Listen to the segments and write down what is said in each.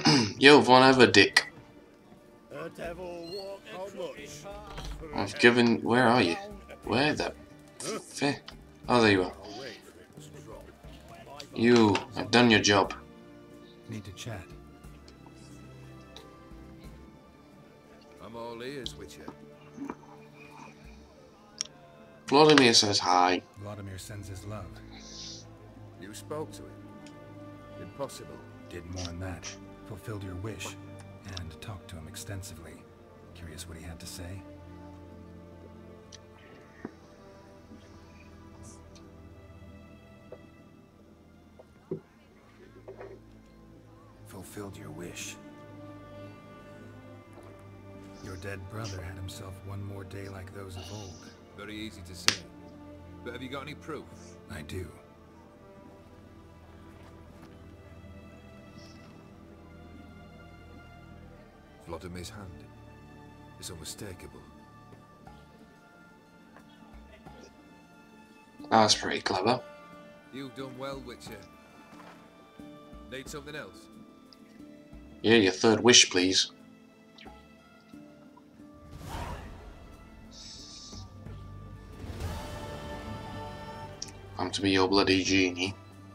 Yo, Von Ever Dick. The devil walk how much? I've given. Where are you? Where the? Oh, there you are. You. I've done your job. Need to chat. I'm all ears, Witcher. Vladimir says hi. Vladimir sends his love. You spoke to him. Impossible. Did more than that. Fulfilled your wish. And talked to him extensively. Curious what he had to say? Fulfilled your wish. Your dead brother had himself one more day like those of old. Very easy to say. But have you got any proof? I do. Vladimir's hand. It's unmistakable. That's pretty clever. You've done well, Witcher. Need something else? Yeah, your third wish, please. I'm to be your bloody genie.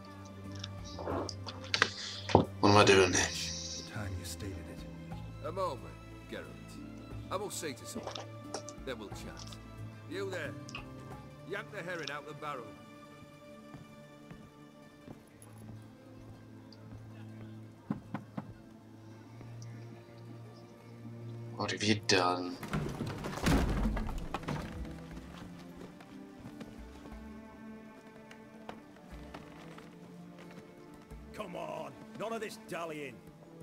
What am I doing here? The time you stated it. A moment, Geralt. I will say to someone. Then we'll chat. You there. Yank the herring out the barrel. What have you done? Come on, none of this dallying.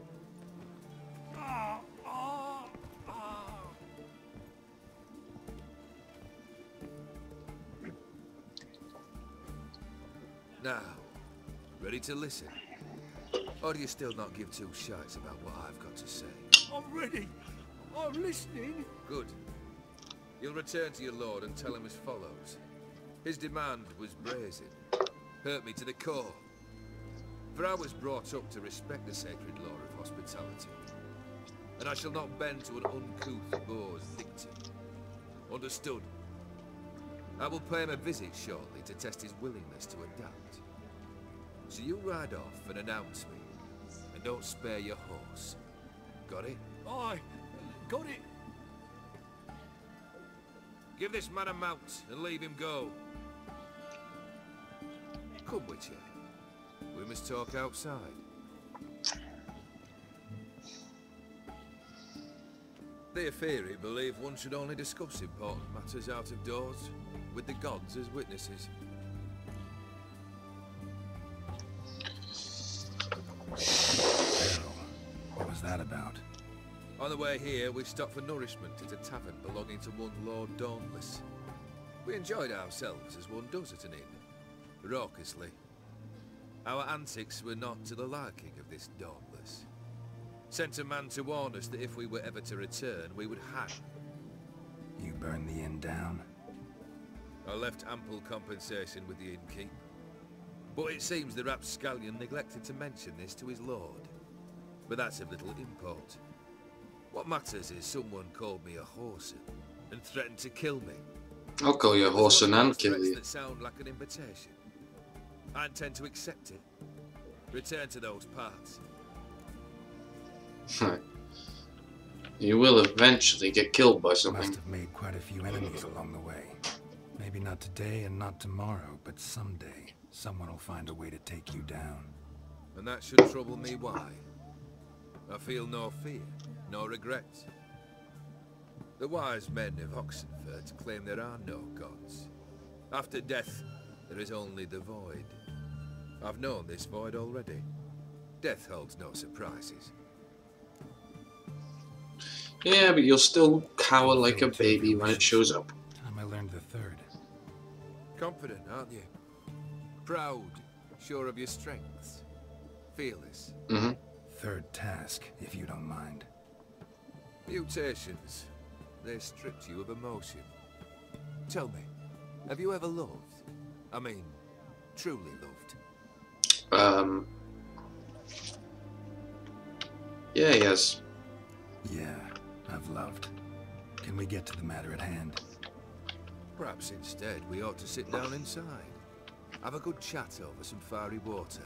Now, ready to listen? Or do you still not give two shites about what I've got to say? I'm ready. I'm listening. Good. You'll return to your lord and tell him as follows. His demand was brazen. Hurt me to the core. For I was brought up to respect the sacred law of hospitality. And I shall not bend to an uncouth boor's dictum. Understood? I will pay him a visit shortly to test his willingness to adapt. So you ride off and announce me. And don't spare your horse. Got it? Aye, got it. Give this man a mount and leave him go. Come, Witcher. We must talk outside. Theopheri believe one should only discuss important matters out of doors, with the gods as witnesses. What was that about? On the way here, we stopped for nourishment at a tavern belonging to one Lord Dauntless. We enjoyed ourselves as one does at an inn, raucously. Our antics were not to the liking of this Dauntless. Sent a man to warn us that if we were ever to return, we would hang. You burned the inn down? I left ample compensation with the innkeep. But it seems the rapscallion neglected to mention this to his lord. But that's of little import. What matters is someone called me a whoreson and threatened to kill me. I'll call you a whoreson and kill you. That sound like an invitation. I intend to accept it. Return to those parts. You will eventually get killed by something. Must have made quite a few enemies along the way. Maybe not today and not tomorrow, but someday someone will find a way to take you down. And that should trouble me why? I feel no fear, no regret. The wise men of Oxenfurt claim there are no gods. After death, there is only the void. I've known this void already. Death holds no surprises. Yeah, but you'll still cower like a baby when it shows up. Time I learned the third. Confident, aren't you? Proud, sure of your strengths. Fearless. Mm-hmm. Third task, if you don't mind. Mutations. They stripped you of emotion. Tell me, have you ever loved? I mean, truly loved? Yeah, yes. Yeah, I've loved. Can we get to the matter at hand? Perhaps instead we ought to sit down inside. Have a good chat over some fiery water.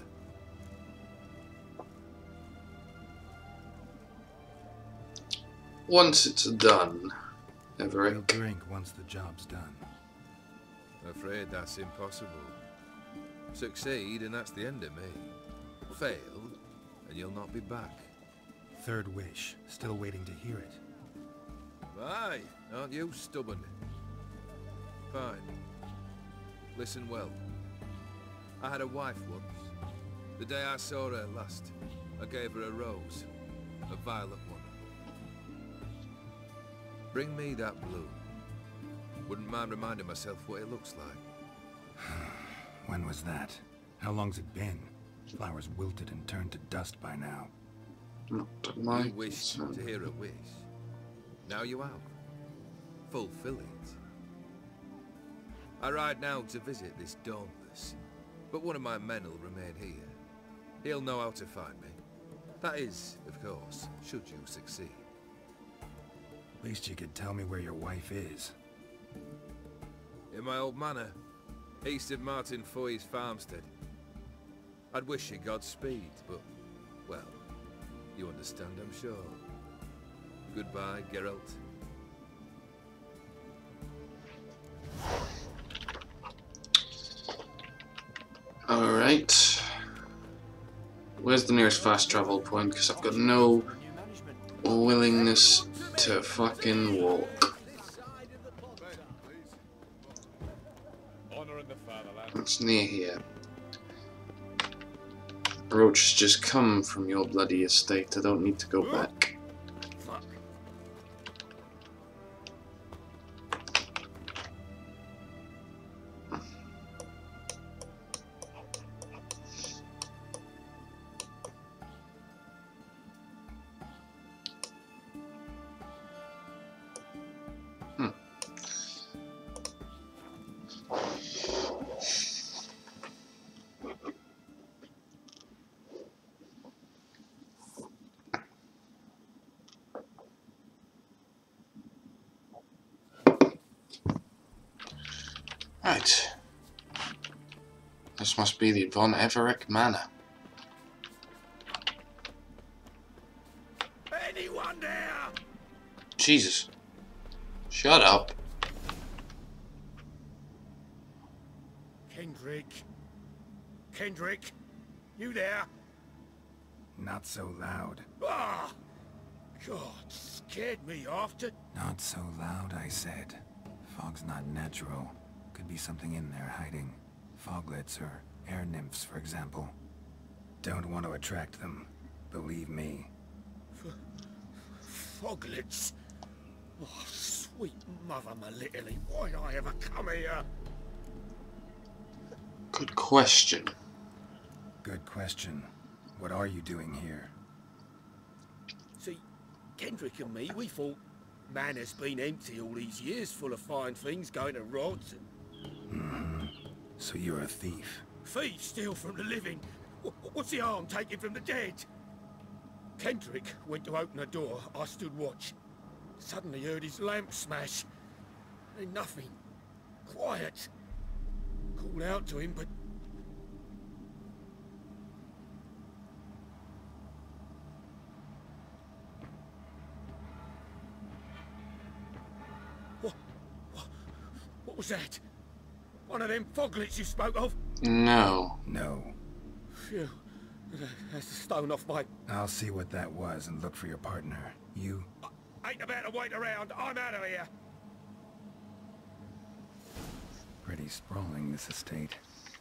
Once it's done, We'll Everett. drink once the job's done. Afraid that's impossible. Succeed and that's the end of me. Fail and you'll not be back. Third wish. Still waiting to hear it. Aye, aren't you stubborn? Fine. Listen well. I had a wife once. The day I saw her last, I gave her a rose. A violet one. Bring me that bloom. Wouldn't mind reminding myself what it looks like. When was that? How long's it been? Flowers wilted and turned to dust by now. Not my You wished concern. to hear a wish. Now you have. Fulfill it. I ride now to visit this Dauntless, but one of my men will remain here. He'll know how to find me. That is, of course, should you succeed. At least you could tell me where your wife is. In my old manor, east of Martin Foy's farmstead. I'd wish you Godspeed, but, well, you understand, I'm sure. Goodbye, Geralt. Alright. Where's the nearest fast travel point? Because I've got no willingness to fucking walk. It's near here. Roach has just come from your bloody estate. I don't need to go back. Right. This must be the Von Everett Manor. Anyone there? Jesus. Shut up. Kendrick. Kendrick, you there? Not so loud. Ah! God, scared me after. Not so loud, I said. Fog's not natural. Could be something in there hiding. Foglets or air nymphs, for example. Don't want to attract them. Believe me. Foglets. Oh, sweet mother, my little, why did I ever come here? Good question. Good question. What are you doing here? See, Kendrick and me, we thought Manor's been empty all these years, full of fine things going to rods and So you're a thief. thieves steal from the living. What's the harm taken from the dead? Kendrick went to open the door. I stood watch. Suddenly heard his lamp smash. Then nothing. Quiet. Called out to him, but... What was that? One of them foglets you spoke of? No. No. Phew. That's a stone off my... I'll see what that was and look for your partner. You? Ain't about to wait around. I'm out of here. Pretty sprawling, this estate.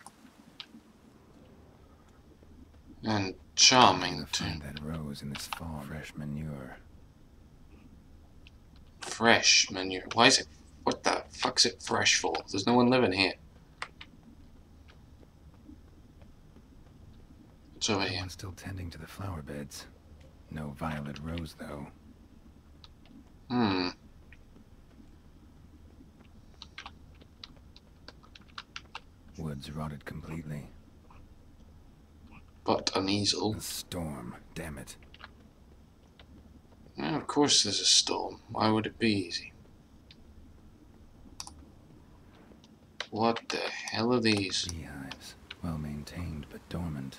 And charming Gonna too. find that rose in this fog. Fresh manure. Fresh manure. Why is it? What the fuck's it fresh for? There's no one living here. It's over here. Someone's still tending to the flower beds. No violet rose, though. Woods rotted completely. But an easel. A storm, damn it. Well, of course there's a storm. Why would it be easy? What the hell are these? Beehives. Well maintained, but dormant.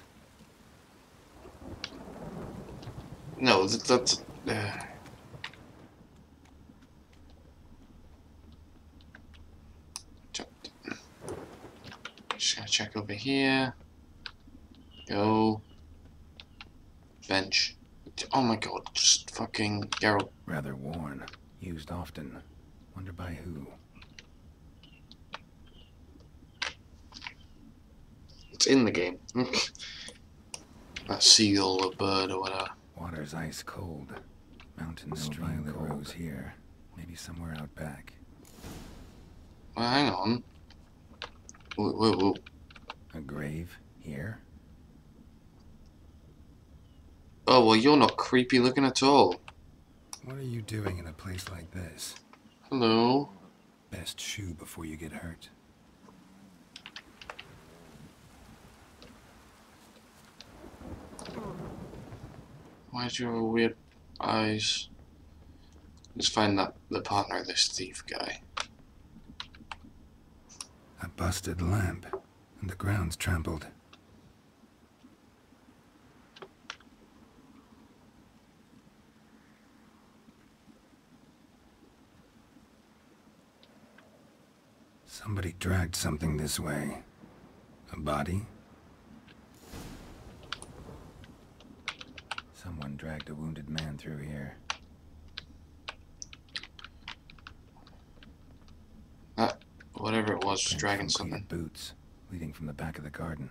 No, that's... Just gonna check over here. Go. Bench. Oh my god, just fucking Geralt. Rather worn. Used often. Wonder by who. It's in the game. That seagull or bird or whatever. Water's ice cold. Mountain stream that rose here. Maybe somewhere out back. Well, hang on. Whoa, whoa, whoa. A grave here? Oh, well, you're not creepy looking at all. What are you doing in a place like this? Hello? Best shoe before you get hurt. Why do you have weird eyes? Let's find the partner of this thief guy. A busted lamp, and the ground's trampled. Somebody dragged something this way. A body? Someone dragged a wounded man through here. Whatever it was dragging From something. boots, leading from the back of the garden.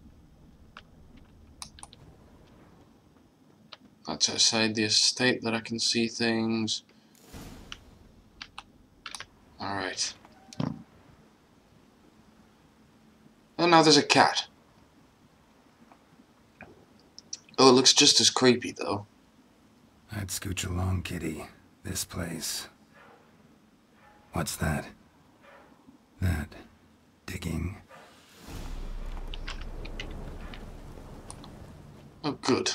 That's outside the estate that I can see things. Alright. Oh, now there's a cat. Oh, it looks just as creepy, though. I'd scooch along, kitty. This place. What's that? That. Digging. Oh, good.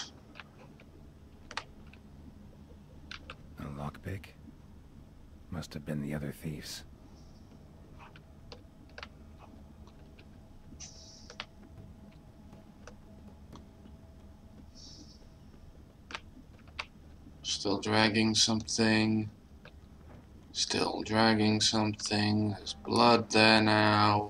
A lockpick? Must have been the other thieves. Still dragging something. Still dragging something. There's blood there now.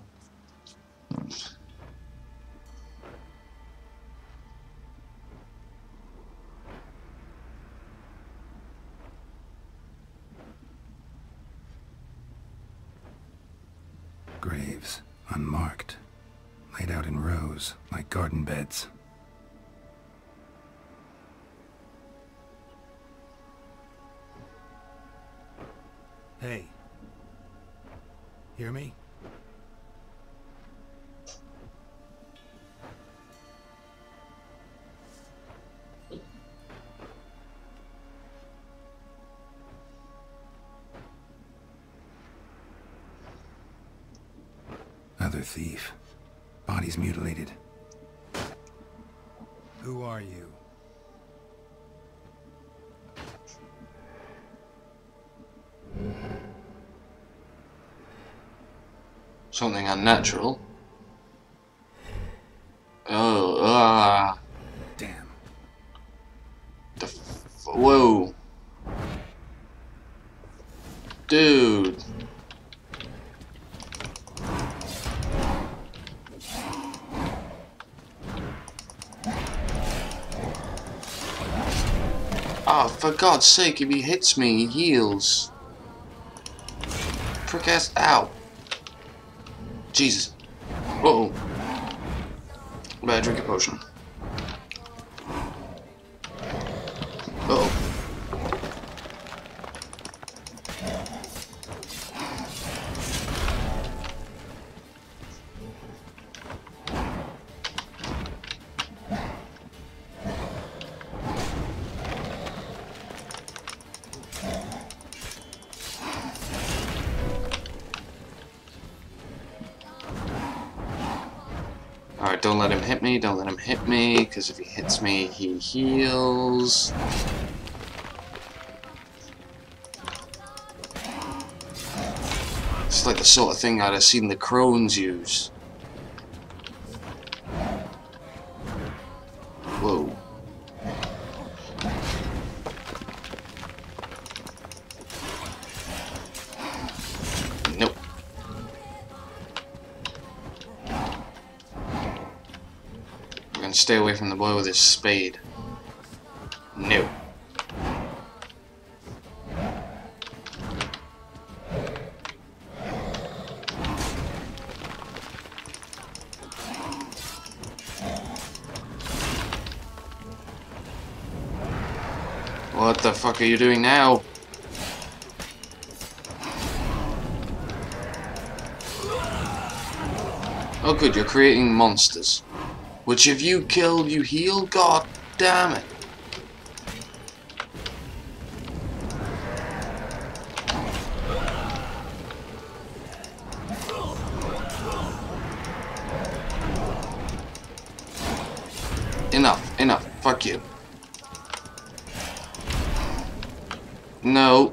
Graves, unmarked. Laid out in rows, like garden beds. Hey. Hear me? Other thief. Body's mutilated. Who are you? Something unnatural. Oh, ah. Damn. Whoa. Dude. Oh, for God's sake, if he hits me, he heals. Prick ass out. Jesus. Uh-oh. Better drink a potion. Uh-oh. Alright, don't let him hit me, don't let him hit me, because if he hits me, he heals. Looks like the sort of thing I'd have seen the crones use. Whoa. Nope. We're gonna stay away from the boy with his spade. No. What the fuck are you doing now? Oh good, you're creating monsters. Which if you kill, you heal? God damn it. Enough, enough, fuck you. No.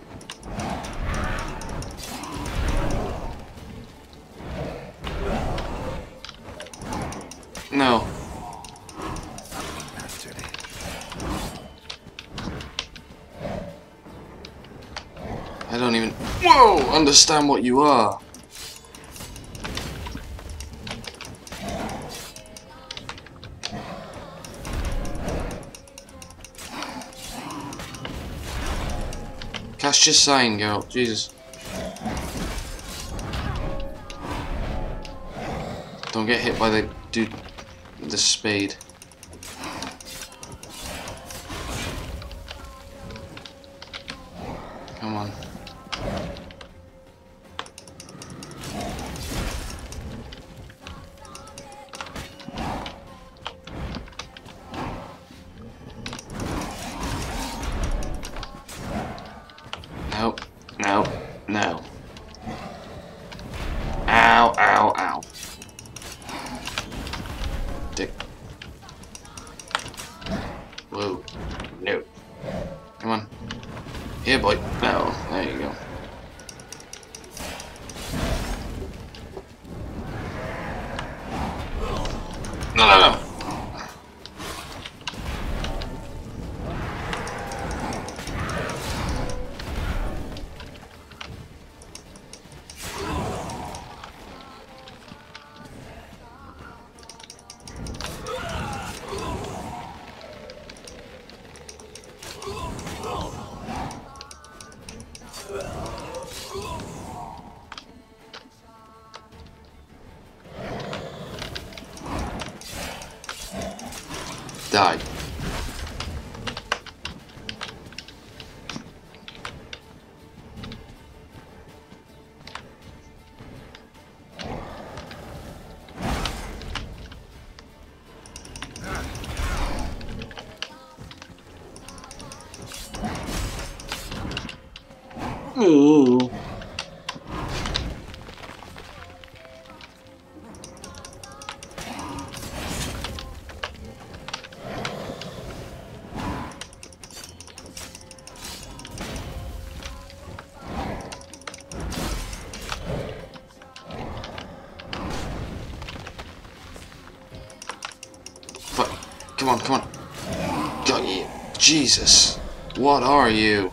No. Bastard. I don't even understand what you are. Cast your sign, girl. Jesus. Don't get hit by the dude with the spade. Come on. No, no, no. Ow, ow, ow. Dick. Whoa. No. Come on. Here, boy. No. There you go. No, no, no. Die. Ooh. Fuck. Come on, come on. Got you. Jesus. What are you?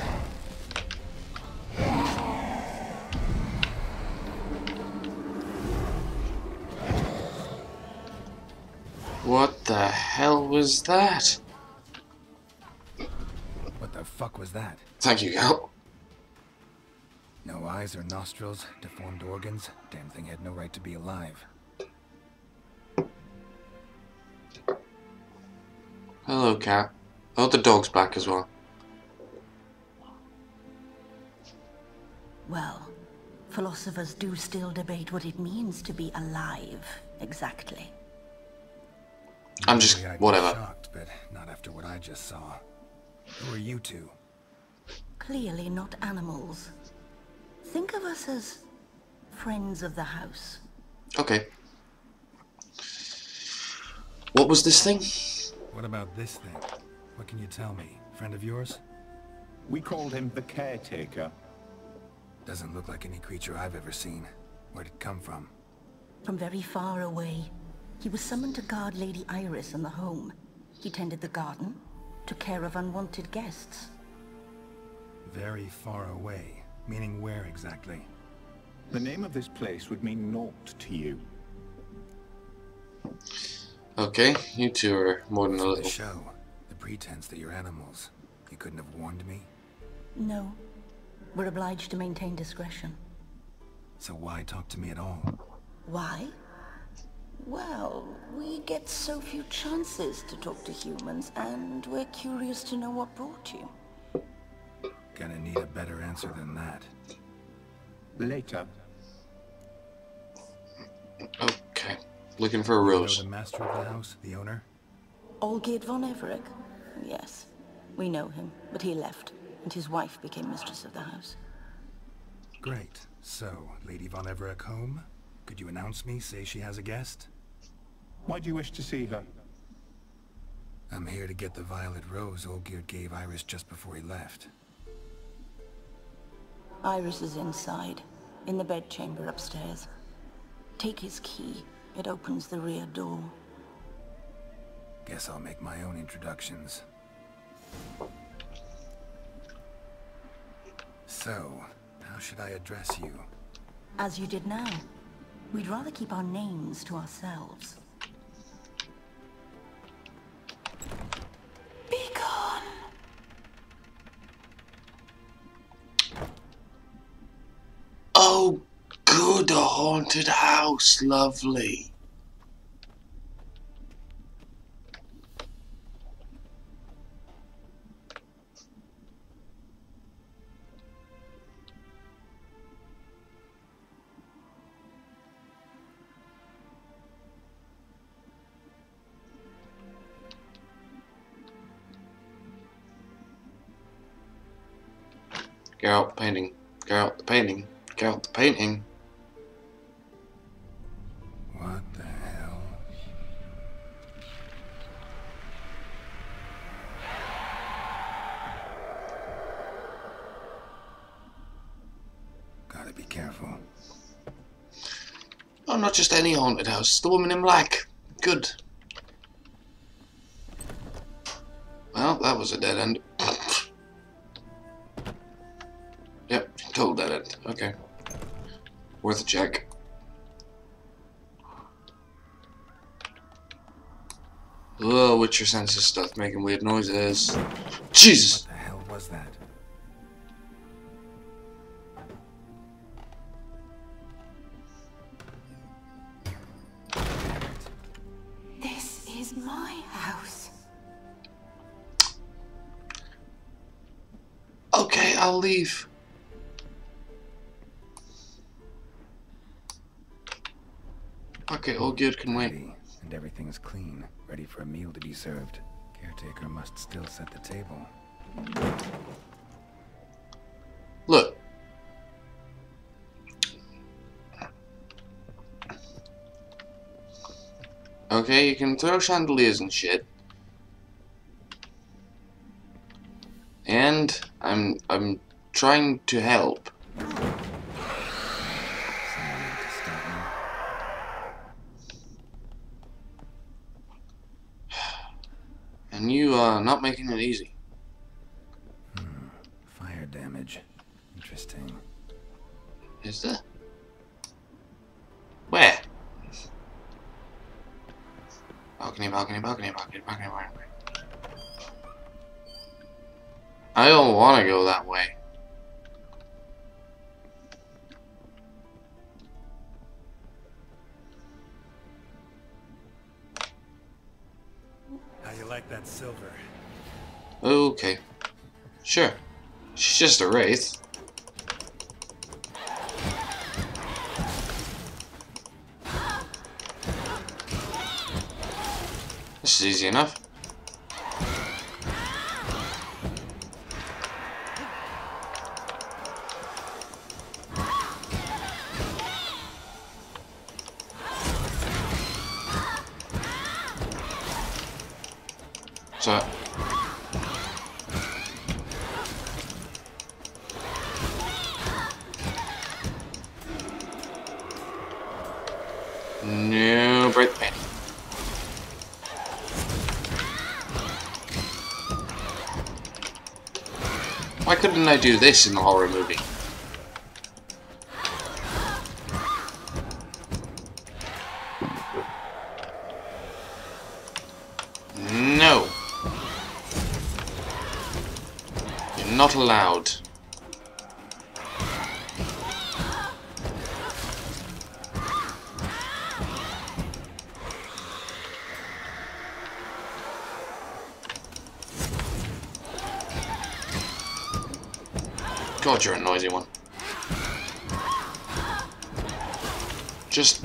What the hell was that? What the fuck was that? Thank you, girl. No eyes or nostrils, deformed organs. Damn thing had no right to be alive. Hello, cat. Oh, the dog's back as well. Well, philosophers do still debate what it means to be alive, exactly. I'm just Usually I'd be whatever. shocked, but not after what I just saw. Who are you two? Clearly not animals. Think of us as friends of the house. Okay. What was this thing? What about this thing? What can you tell me? Friend of yours? We called him the Caretaker. Doesn't look like any creature I've ever seen. Where'd it come from? From very far away. He was summoned to guard Lady Iris and the home. He tended the garden, took care of unwanted guests. Very far away. Meaning where exactly? The name of this place would mean naught to you. Okay, you two are more than a For the little. show, the pretense that you're animals. You couldn't have warned me? No. We're obliged to maintain discretion. So why talk to me at all? Why? Well, we get so few chances to talk to humans, and we're curious to know what brought you. Gonna need a better answer than that. Later. Okay, looking for a You know rose. the master of the house, the owner? Olgeird von Everett? Yes. We know him, but he left, and his wife became mistress of the house. Great. So, Lady von Everett home? Could you announce me, say she has a guest? Why do you wish to see her? I'm here to get the violet rose Olgeird gave Iris just before he left. Iris is inside, in the bedchamber upstairs. Take his key. It opens the rear door. Guess I'll make my own introductions. So, how should I address you? As you did now. We'd rather keep our names to ourselves. Be gone! Oh, good, a haunted house, lovely. Get out the painting. Get out the painting. Get out the painting. What the hell? Gotta be careful. Oh, not just any haunted house. The woman in black. Good. Well, that was a dead end. Yep, total dead end. Okay. Worth a check. Oh, Witcher senses stuff making weird noises. Jesus! What the hell was that? This is my house. Okay, I'll leave. Okay, Olgeird can wait. Ready, and everything's clean, ready for a meal to be served. Caretaker must still set the table. Look. Okay, you can throw chandeliers and shit. And I'm trying to help. Someone need to stop me. And you are not making it easy. Fire damage. Interesting. Is there? Where? Balcony, balcony, balcony, balcony, balcony, balcony. I don't want to go that way. How you like that silver? Okay. Sure. She's just a wraith. This is easy enough. So No, break the painting. Why couldn't I do this in the horror movie? No. You're not allowed. God, you're a noisy one. Just...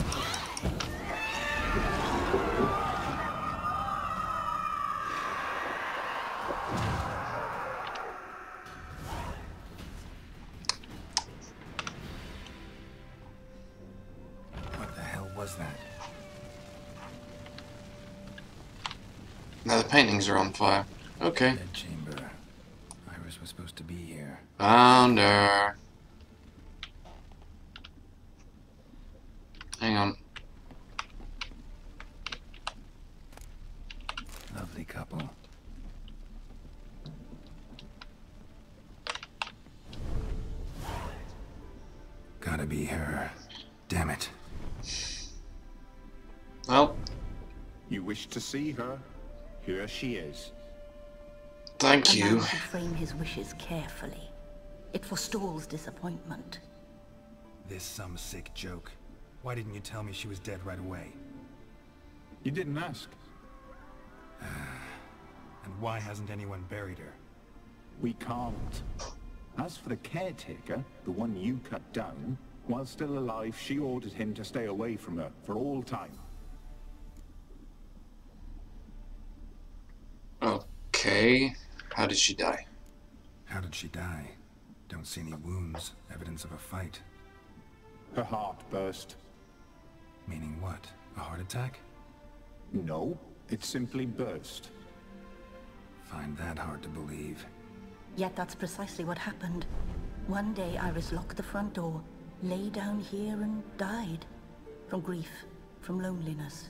What the hell was that? Now the paintings are on fire. Okay. Dead chamber. Iris was supposed to be here. Found her. Hang on. Lovely couple. Gotta be her. Damn it. Well, You wish to see her? Here she is. thank A you. man should frame his wishes carefully. It forestalls disappointment. This some sick joke. Why didn't you tell me she was dead right away? You didn't ask. And why hasn't anyone buried her? We can't. As for the caretaker, the one you cut down, while still alive, she ordered him to stay away from her for all time. Okay. How did she die? How did she die? Don't see any wounds, evidence of a fight. Her heart burst. Meaning what? A heart attack? No, it simply burst. Find that hard to believe. Yet that's precisely what happened. One day Iris locked the front door, lay down here and died. From grief, from loneliness.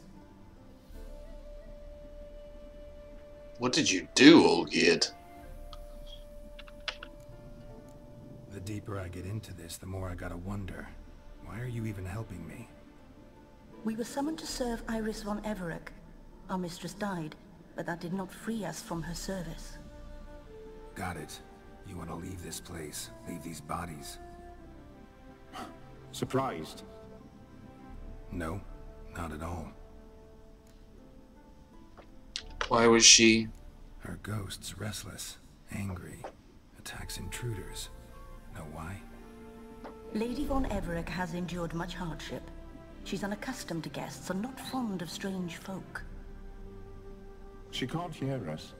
What did you do, Olgeird? The deeper I get into this, the more I gotta wonder. Why are you even helping me? We were summoned to serve Iris von Everec. Our mistress died, but that did not free us from her service. Got it. You want to leave this place, leave these bodies? Surprised? No, not at all. Why was she... Her ghost's restless, angry, attacks intruders. Know why? Lady von Everec has endured much hardship. She's unaccustomed to guests and not fond of strange folk. She can't hear us.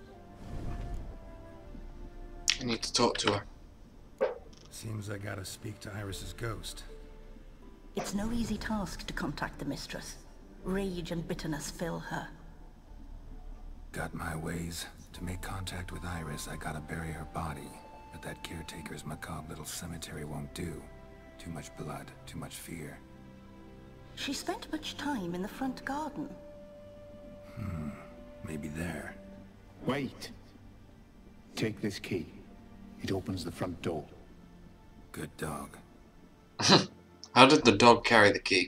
I need to talk to her. Seems I gotta speak to Iris's ghost. It's no easy task to contact the mistress. Rage and bitterness fill her. Got my ways. To make contact with Iris, I gotta bury her body. But that caretaker's macabre little cemetery won't do. Too much blood, too much fear. She spent much time in the front garden. Maybe there. Wait. Take this key. It opens the front door. Good dog. How did the dog carry the key?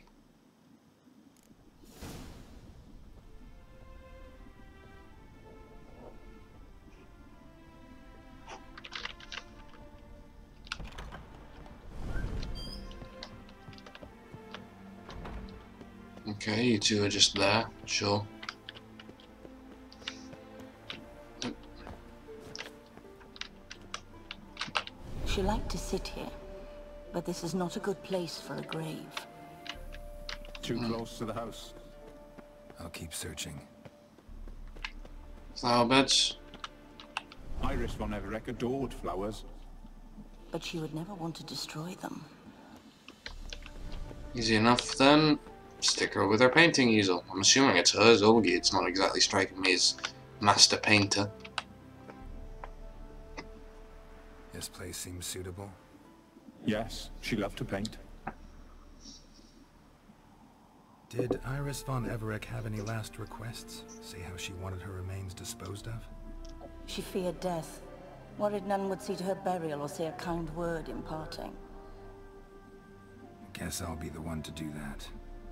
Okay, you two are just there, sure. She liked to sit here, but this is not a good place for a grave. Too close to the house. I'll keep searching. Flower beds? Iris von Everec adored flowers. But she would never want to destroy them. Easy enough then. Stick her with her painting easel. I'm assuming it's hers. Olgeird's not exactly striking me as master painter. This place seems suitable. Yes, she loved to paint. Did Iris von Everec have any last requests? Say how she wanted her remains disposed of? She feared death. Worried none would see to her burial or say a kind word in parting. Guess I'll be the one to do that.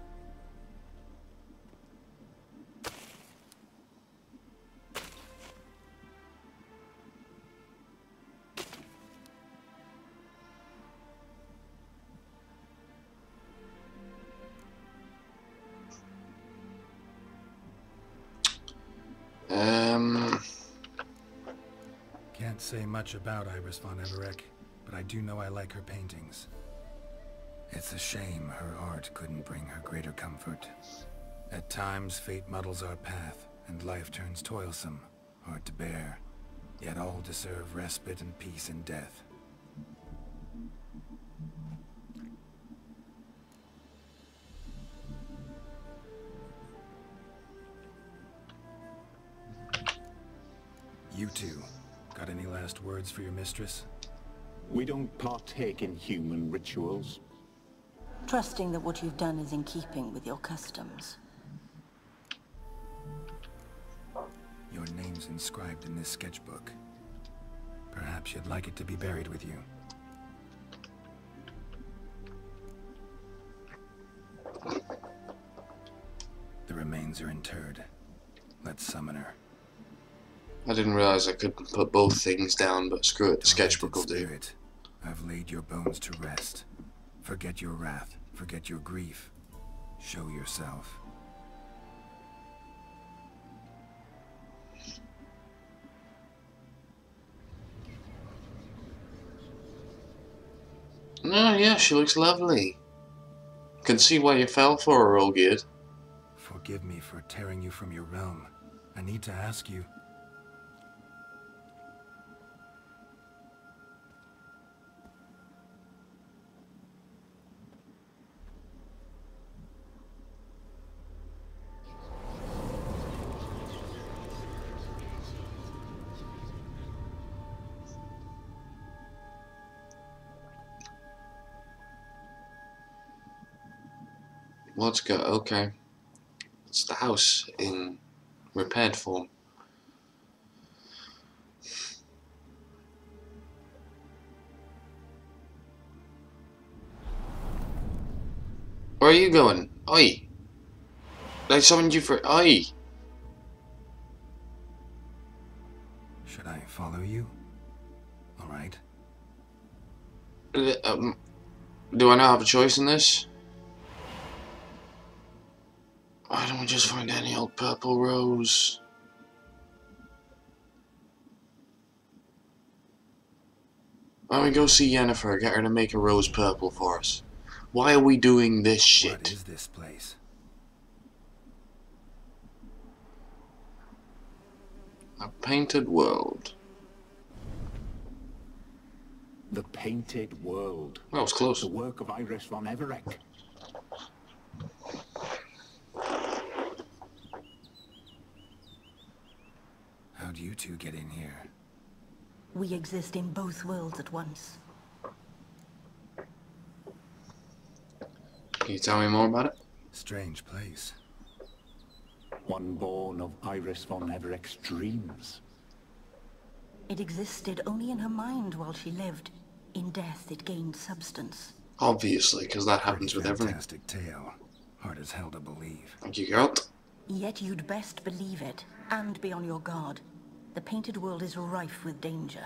Can't say much about Iris von Everec, but I do know I like her paintings. It's a shame her art couldn't bring her greater comfort. At times, fate muddles our path, and life turns toilsome, hard to bear. Yet all deserve respite and peace in death. You two, got any last words for your mistress? We don't partake in human rituals. Trusting that what you've done is in keeping with your customs. Your name's inscribed in this sketchbook. Perhaps you'd like it to be buried with you. The remains are interred. Let's summon her. I didn't realize I could put both things down, but screw it, the sketchbook will do. Spirit, I've laid your bones to rest. Forget your wrath, forget your grief. Show yourself. Oh yeah, she looks lovely. Can see why you fell for her, Olgeird. Forgive me for tearing you from your realm. I need to ask you. Let's go, okay. It's the house in repaired form. Where are you going? Oi! I summoned you for... Oi! Should I follow you? Alright. Do I not have a choice in this? Why don't we just find any old purple rose? Why don't we go see Yennefer, get her to make a rose purple for us? Why are we doing this shit? What is this place? A painted world. The Painted World. That was close. The work of Iris von Everec. How'd you two get in here? We exist in both worlds at once. Can you tell me more about it? Strange place. One born of Iris von Everec's dreams. It existed only in her mind while she lived. In death, it gained substance. Obviously, because that happens with everything. Fantastic tale. Hard as hell to believe. Thank you, Geralt. Yet you'd best believe it, and be on your guard. The painted world is rife with danger.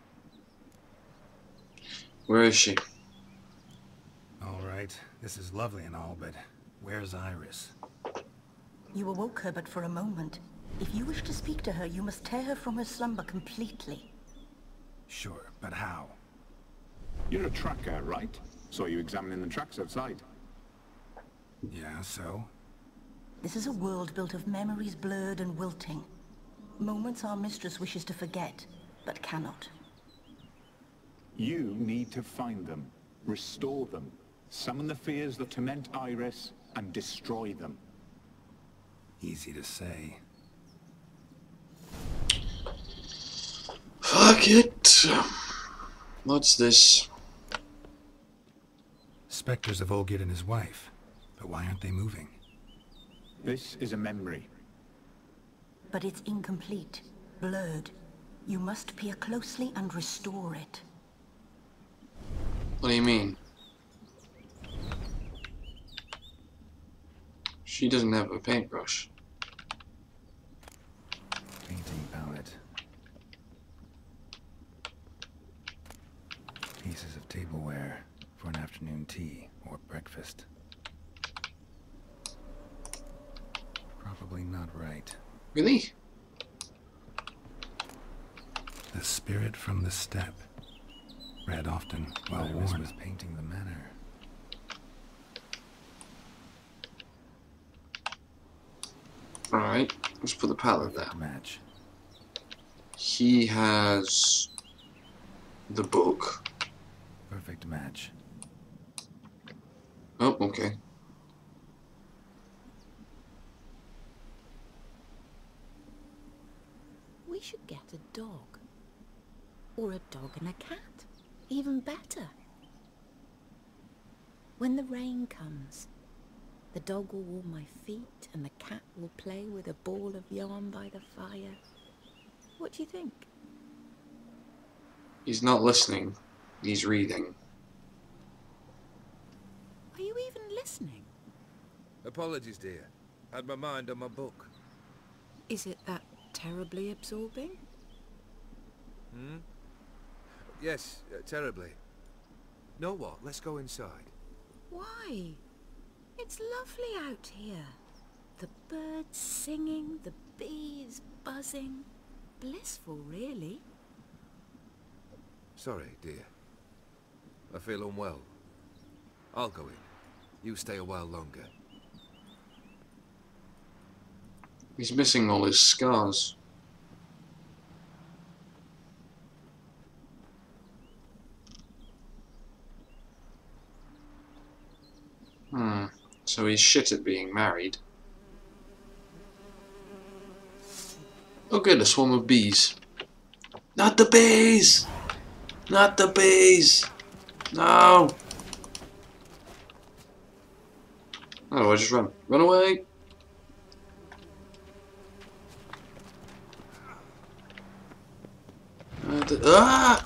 Where is she? Alright, this is lovely and all, but where's Iris? You awoke her but for a moment. If you wish to speak to her, you must tear her from her slumber completely. Sure, but how? You're a tracker, right? Saw you examining the tracks outside. Yeah, so? This is a world built of memories blurred and wilting. Moments our mistress wishes to forget, but cannot. You need to find them, restore them, summon the fears that torment Iris, and destroy them. Easy to say. Fuck it. What's this? Spectres of Olgeird and his wife. But why aren't they moving? This is a memory. But it's incomplete, blurred. You must peer closely and restore it. What do you mean? She doesn't have a paintbrush. Painting palette. Pieces of tableware for an afternoon tea or breakfast. Probably not right. Really? The spirit from the steppe. Read often while Iris was painting the manor. Alright, let's put the palette there. Match. He has the book. Perfect match. Oh, okay. We should get a dog. Or a dog and a cat. Even better. When the rain comes, the dog will warm my feet and the cat will play with a ball of yarn by the fire. What do you think? He's not listening. He's reading. Are you even listening? Apologies, dear. Had my mind on my book. Is it that terribly absorbing? Hmm? Yes, terribly. Know what? Let's go inside. Why? It's lovely out here. The birds singing, the bees buzzing. Blissful, really. Sorry, dear. I feel unwell. I'll go in. You stay a while longer. He's missing all his scars. So he's shit at being married. Oh good, a swarm of bees. Not the bees! Not the bees! No! Oh, I just run. Run away! Ah!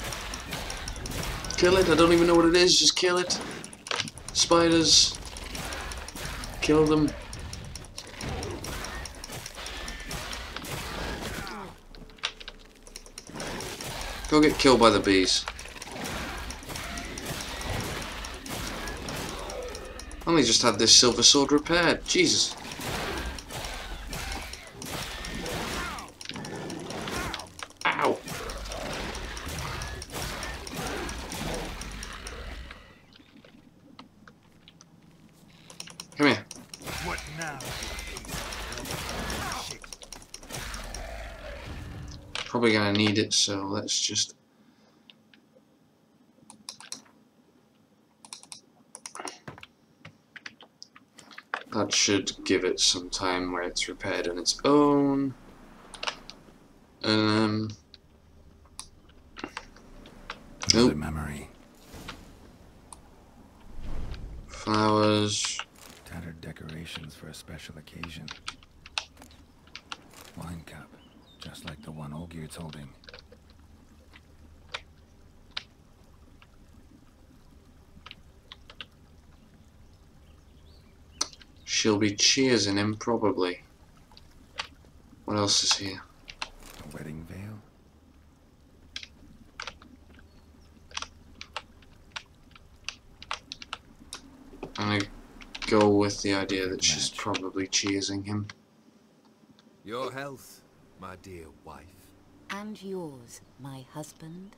Kill it, I don't even know what it is, just kill it. Spiders. Kill them. Go get killed by the bees. Only just had this silver sword repaired. Jesus. Ow. Come here. What now? Probably gonna need it, so let's just... That should give it some time where it's repaired on its own. Another memory. Flowers. Tattered decorations for a special occasion. Wine cup, just like the one Olgeird's holding. She'll be cheersing him, probably. What else is here? A wedding veil. I'm gonna go with the idea that she's probably cheersing him. Your health, my dear wife. And yours, my husband.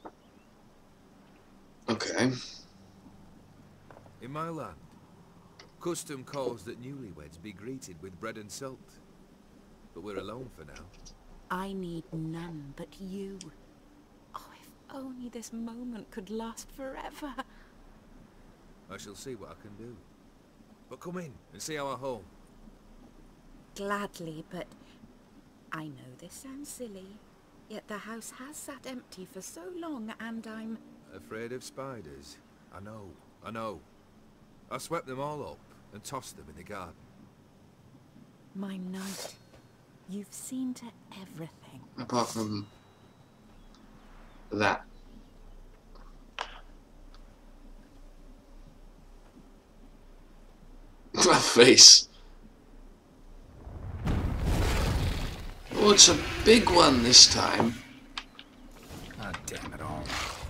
Okay. In my land, custom calls that newlyweds be greeted with bread and salt. But we're alone for now. I need none but you. Oh, if only this moment could last forever. I shall see what I can do. But come in and see our home. Gladly, but I know this sounds silly, yet the house has sat empty for so long and I'm... Afraid of spiders? I know. I swept them all up and tossed them in the garden. My knight, you've seen to everything. Apart from that. My face. Oh, it's a big one this time. Ah, damn it all.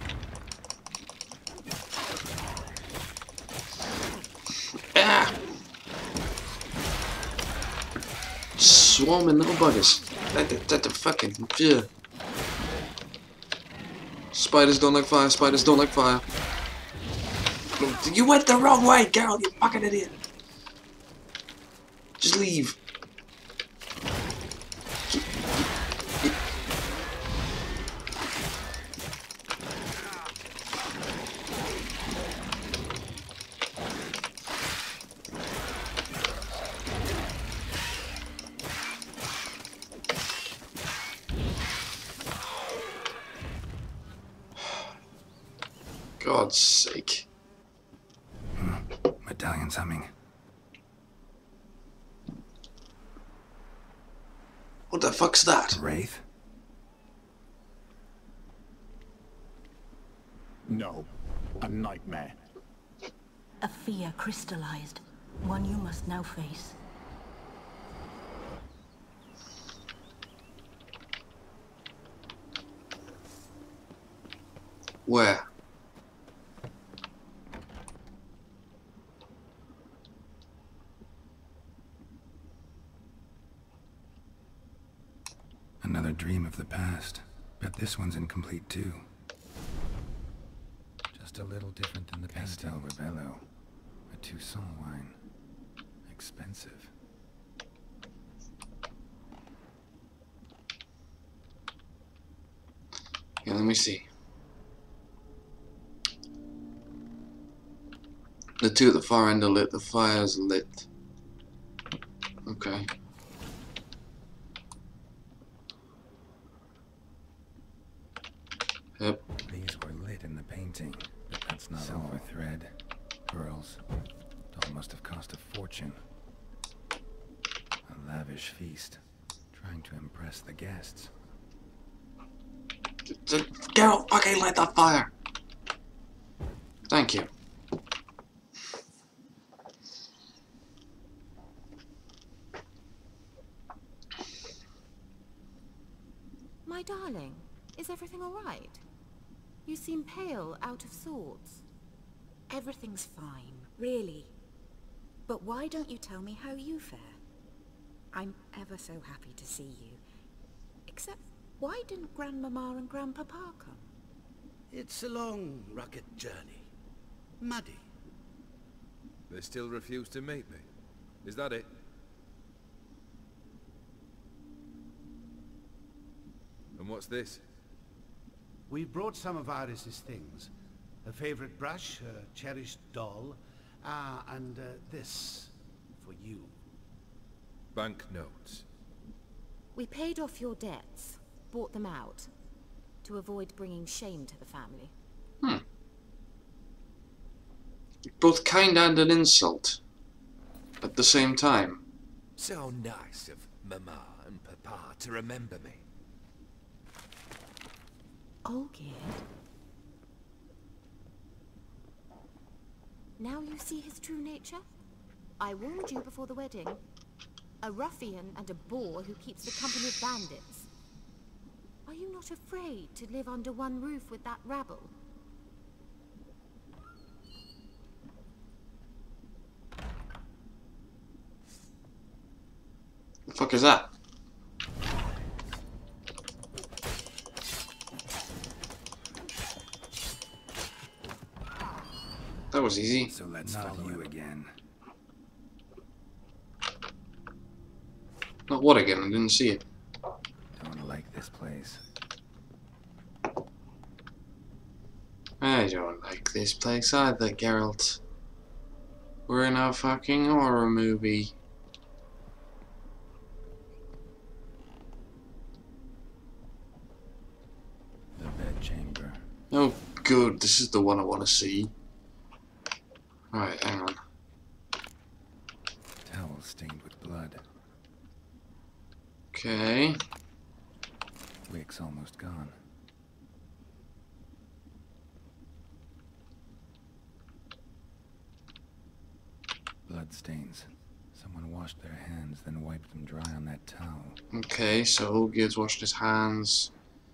Ah! Swarming little buggers. That the fucking. Yeah. Spiders don't like fire, spiders don't like fire. You went the wrong way, Geralt, you fucking idiot. Just leave. God's sake. Medallion's humming. What the fuck's that? Wraith? No. A nightmare. A fear crystallized, one you must now face. Where? Another dream of the past. Bet this one's incomplete too. Just a little different than the Pastel Rebello. A Toussaint wine. Expensive. Yeah, let me see. The two at the far end are lit, the fire's lit. Okay. Yep. These were lit in the painting, but that's not silver thread. Pearls. It all must have cost a fortune. A lavish feast. Trying to impress the guests. Geralt, fucking light that fire! Thank you. My darling, is everything all right? You seem pale, out of sorts. Everything's fine, really. But why don't you tell me how you fare? I'm ever so happy to see you. Except, why didn't Grandmama and Grandpapa come? It's a long, rugged journey. Muddy. They still refuse to meet me. Is that it? And what's this? We brought some of Iris's things. Her favorite brush, her cherished doll, and this for you. Banknotes. We paid off your debts, bought them out, to avoid bringing shame to the family. Both kind and an insult. At the same time. So nice of Mama and Papa to remember me. Olgeird? Now you see his true nature? I warned you before the wedding. A ruffian and a boor who keeps the company of bandits. Are you not afraid to live under one roof with that rabble? The fuck is that? That was easy. So let's follow you again. Not what again? I didn't see it. Don't like this place. I don't like this place either, Geralt. We're in a fucking horror movie. The bedchamber. Oh, good. This is the one I want to see. Right, hang on. Towel stained with blood. Okay. Wick's almost gone. Bloodstains. Someone washed their hands, then wiped them dry on that towel. Okay, so Olgeird's washed his hands.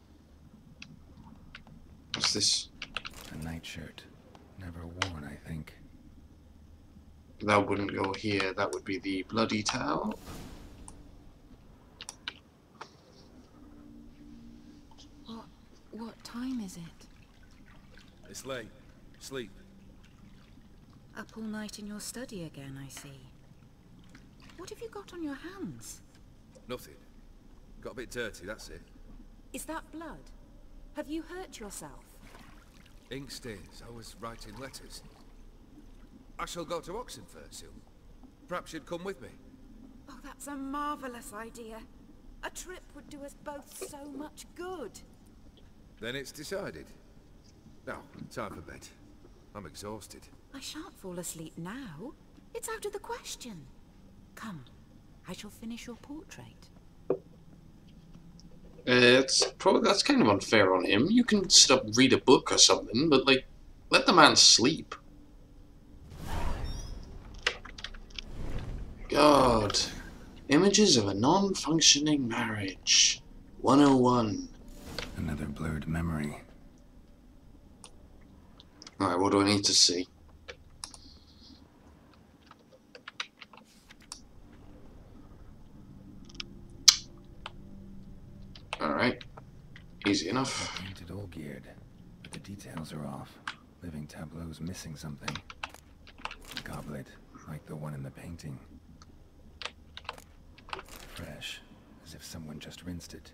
What's this? A nightshirt. Never worn, I think. That wouldn't go here. That would be the bloody towel. What time is it? It's late. Sleep. Up all night in your study again, I see. What have you got on your hands? Nothing. Got a bit dirty, that's it. Is that blood? Have you hurt yourself? Ink stains. I was writing letters. I shall go to Oxenfurt soon. Perhaps you'd come with me. Oh, that's a marvellous idea. A trip would do us both so much good. Then it's decided. Now, time for bed. I'm exhausted. I shan't fall asleep now. It's out of the question. Come, I shall finish your portrait. That's kind of unfair on him. You can sit up and read a book or something, but like, let the man sleep. God. Images of a non-functioning marriage. 101. Another blurred memory. Alright, what do I need to see? Alright. Easy enough. Painted Olgeird, but the details are off. Living tableau's missing something. A goblet, like the one in the painting. Fresh, as if someone just rinsed it.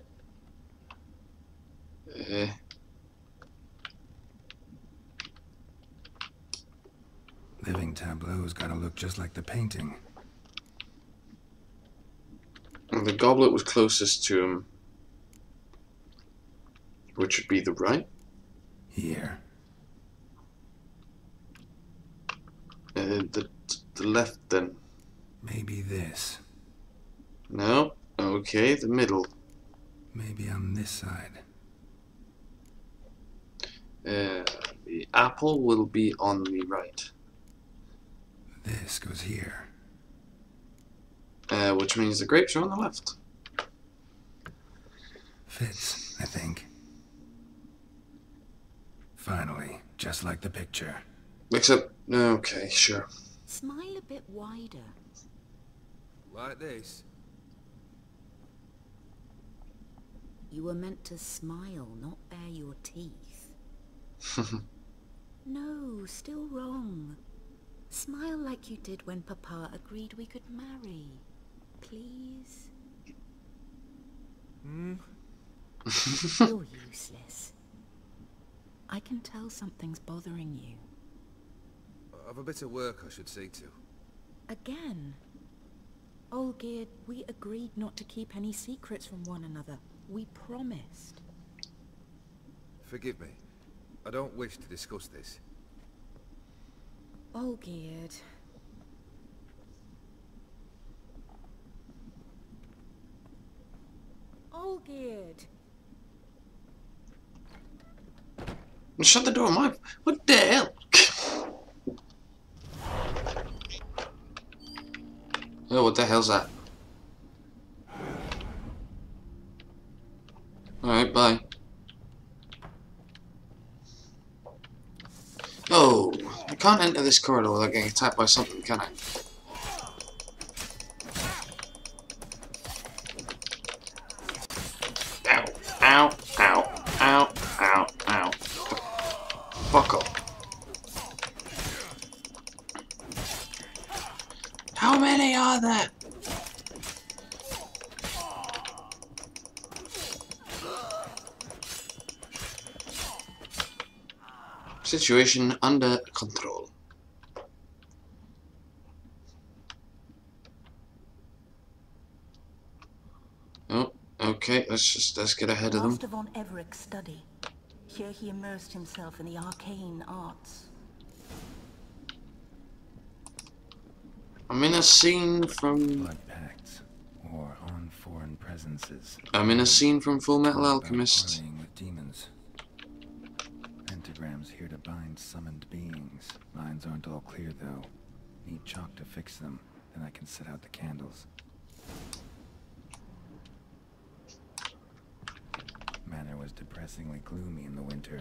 Living tableau's gotta look just like the painting. And the goblet was closest to him, which would be the right. Here. The left then. Maybe this. No. Okay, the middle. Maybe on this side. The apple will be on the right. This goes here. Which means the grapes are on the left. Fits, I think. Finally, just like the picture. Except, okay, sure. Smile a bit wider. Like this. You were meant to smile, not bare your teeth. No, still wrong. Smile like you did when Papa agreed we could marry. Please? You're useless. I can tell something's bothering you. I've a bit of work I should see to. Again? Olgeird, we agreed not to keep any secrets from one another. We promised. Forgive me. I don't wish to discuss this. Olgeird. Olgeird. Shut the door, Mike. What the hell? Oh, what the hell's that? Alright, bye. Oh, I can't enter this corridor without getting attacked by something, can I? Ow, ow, ow, ow, ow, ow. Fuck off. How many are there? Situation under control. Oh, okay, let's get ahead of them. Master von Everett's study. Here he immersed himself in the arcane arts. I'm in a scene from... Blood pacts, or on foreign presences. I'm in a scene from Full Metal About Alchemist. parleying with demons. Pentagrams here to bind summoned beings. Lines aren't all clear though. Need chalk to fix them, then I can set out the candles. Manor was depressingly gloomy in the winter.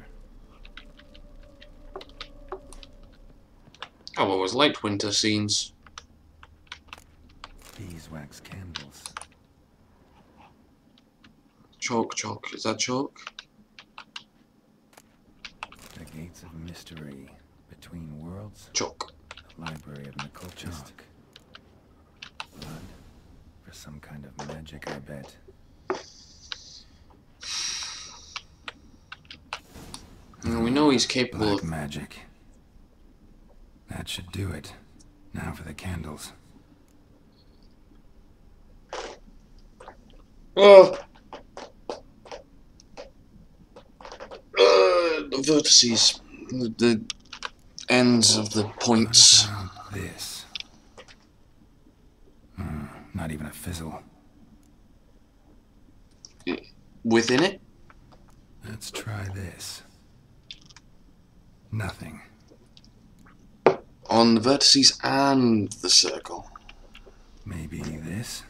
I've always liked winter scenes. Beeswax candles. Chalk, chalk. Is that chalk? The gates of mystery between worlds. Chalk. The library of an occultist. Blood for some kind of magic, I bet. And we know he's capable Black of magic. That should do it. Now for the candles. Oh! The vertices. The ends of the points. What about this? Not even a fizzle. Within it? Let's try this. Nothing. On the vertices and the circle. Maybe this?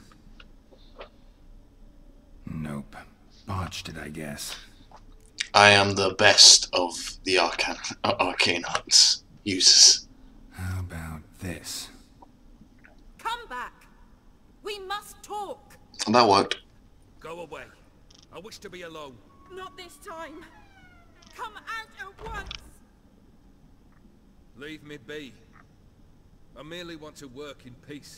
Nope. Botched it, I guess. I am the best of the arcane arts users. How about this? Come back! We must talk! And that worked. Go away. I wish to be alone. Not this time. Come out at once! Leave me be. I merely want to work in peace.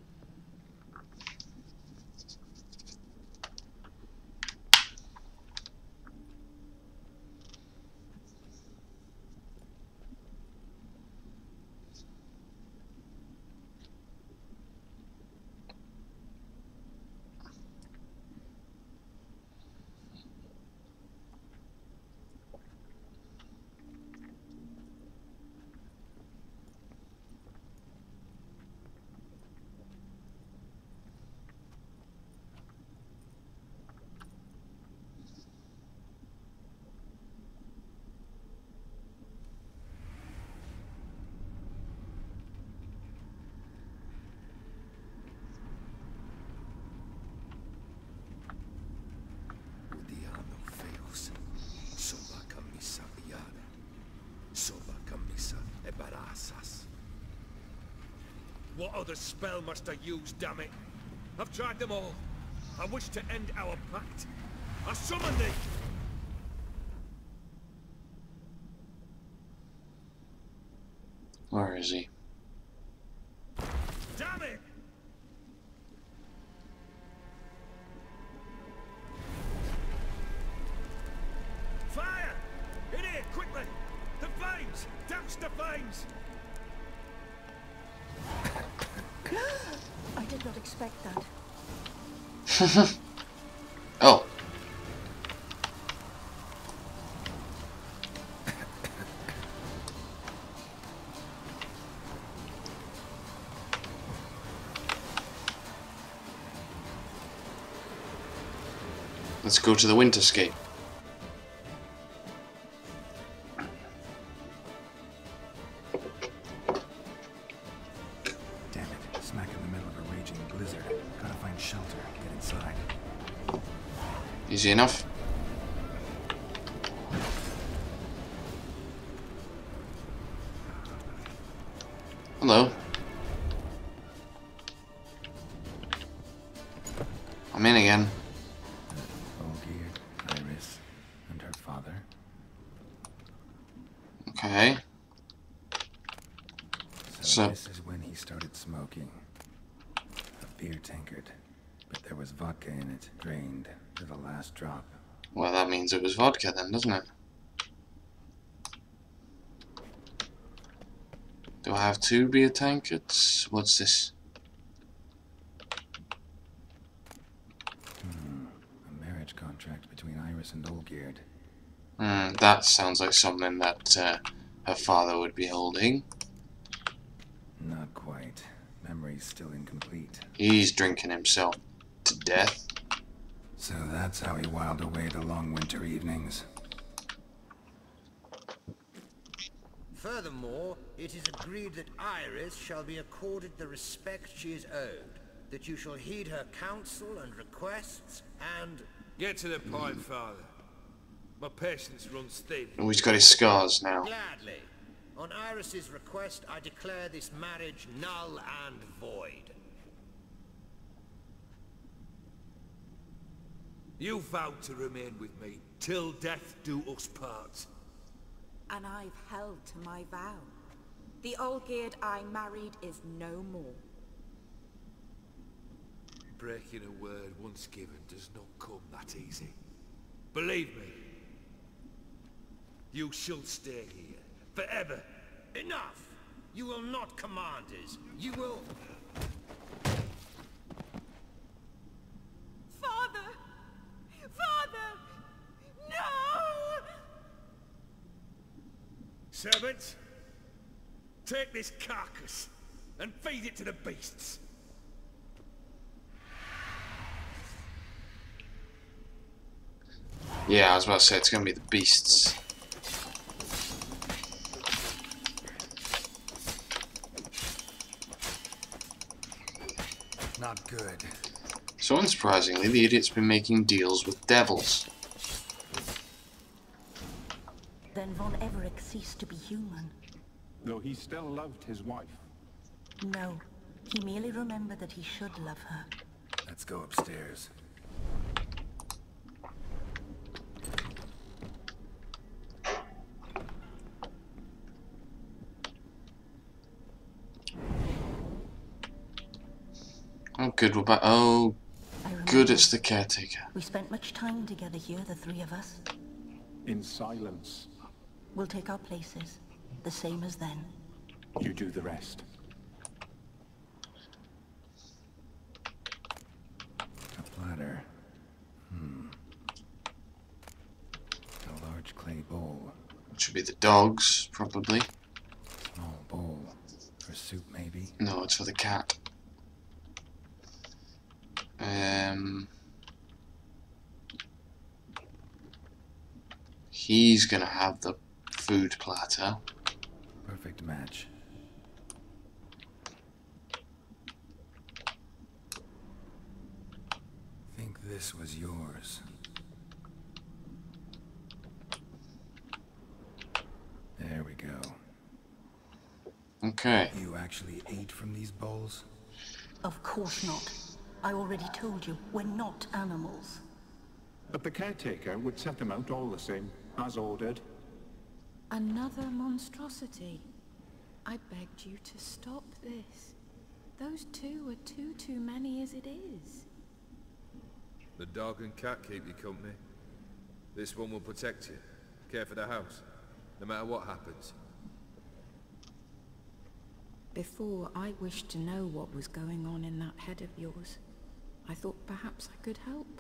What other spell must I use, damn it? I've tried them all. I wish to end our pact. I summon thee! Where is he? Damn it! Fire! In here, quickly! The flames! Douse the flames! I did not expect that. Oh. Let's go to the Winterscape. Easy enough. Hello. I'm in again. Olgeird, Iris, and her father. Okay. So this is when he started smoking. A beer tankard. But there was vodka in it, drained to the last drop. Well, that means it was vodka then, doesn't it? Do I have 2 beer tankards? What's this? A marriage contract between Iris and Olgeird. That sounds like something that her father would be holding. Not quite. Memory's still incomplete. He's drinking himself. to death. So that's how he whiled away the long winter evenings. Furthermore, it is agreed that Iris shall be accorded the respect she is owed, that you shall heed her counsel and requests, and... Get to the point, Father. My patience runs thin. Oh, he's got his scars now. Gladly. On Iris's request, I declare this marriage null and void. You vowed to remain with me, till death do us part. And I've held to my vow. The Olgeird I married is no more. Breaking a word once given does not come that easy. Believe me. You shall stay here, forever. Enough! You will not command us. You will... Father! Father! No! Servants, take this carcass and feed it to the beasts. Yeah, I was about to say, it's going to be the beasts. Not good. So unsurprisingly, the idiot's been making deals with devils. Then Von Everec ceased to be human. Though he still loved his wife. No, he merely remembered that he should love her. Let's go upstairs. Oh, good, we're back. Oh, good, it's the caretaker. We spent much time together here, the three of us. In silence. We'll take our places, the same as then. You do the rest. A platter. A large clay bowl. It should be the dogs, probably. Small bowl. For soup, maybe? No, it's for the cat. He's gonna have the food platter. Perfect match. Think this was yours. There we go. Okay. You actually ate from these bowls? Of course not. I already told you, we're not animals. But the caretaker would set them out all the same, as ordered. Another monstrosity. I begged you to stop this. Those two are too many as it is. The dog and cat keep you company. This one will protect you, care for the house, no matter what happens. Before, I wished to know what was going on in that head of yours. I thought perhaps I could help.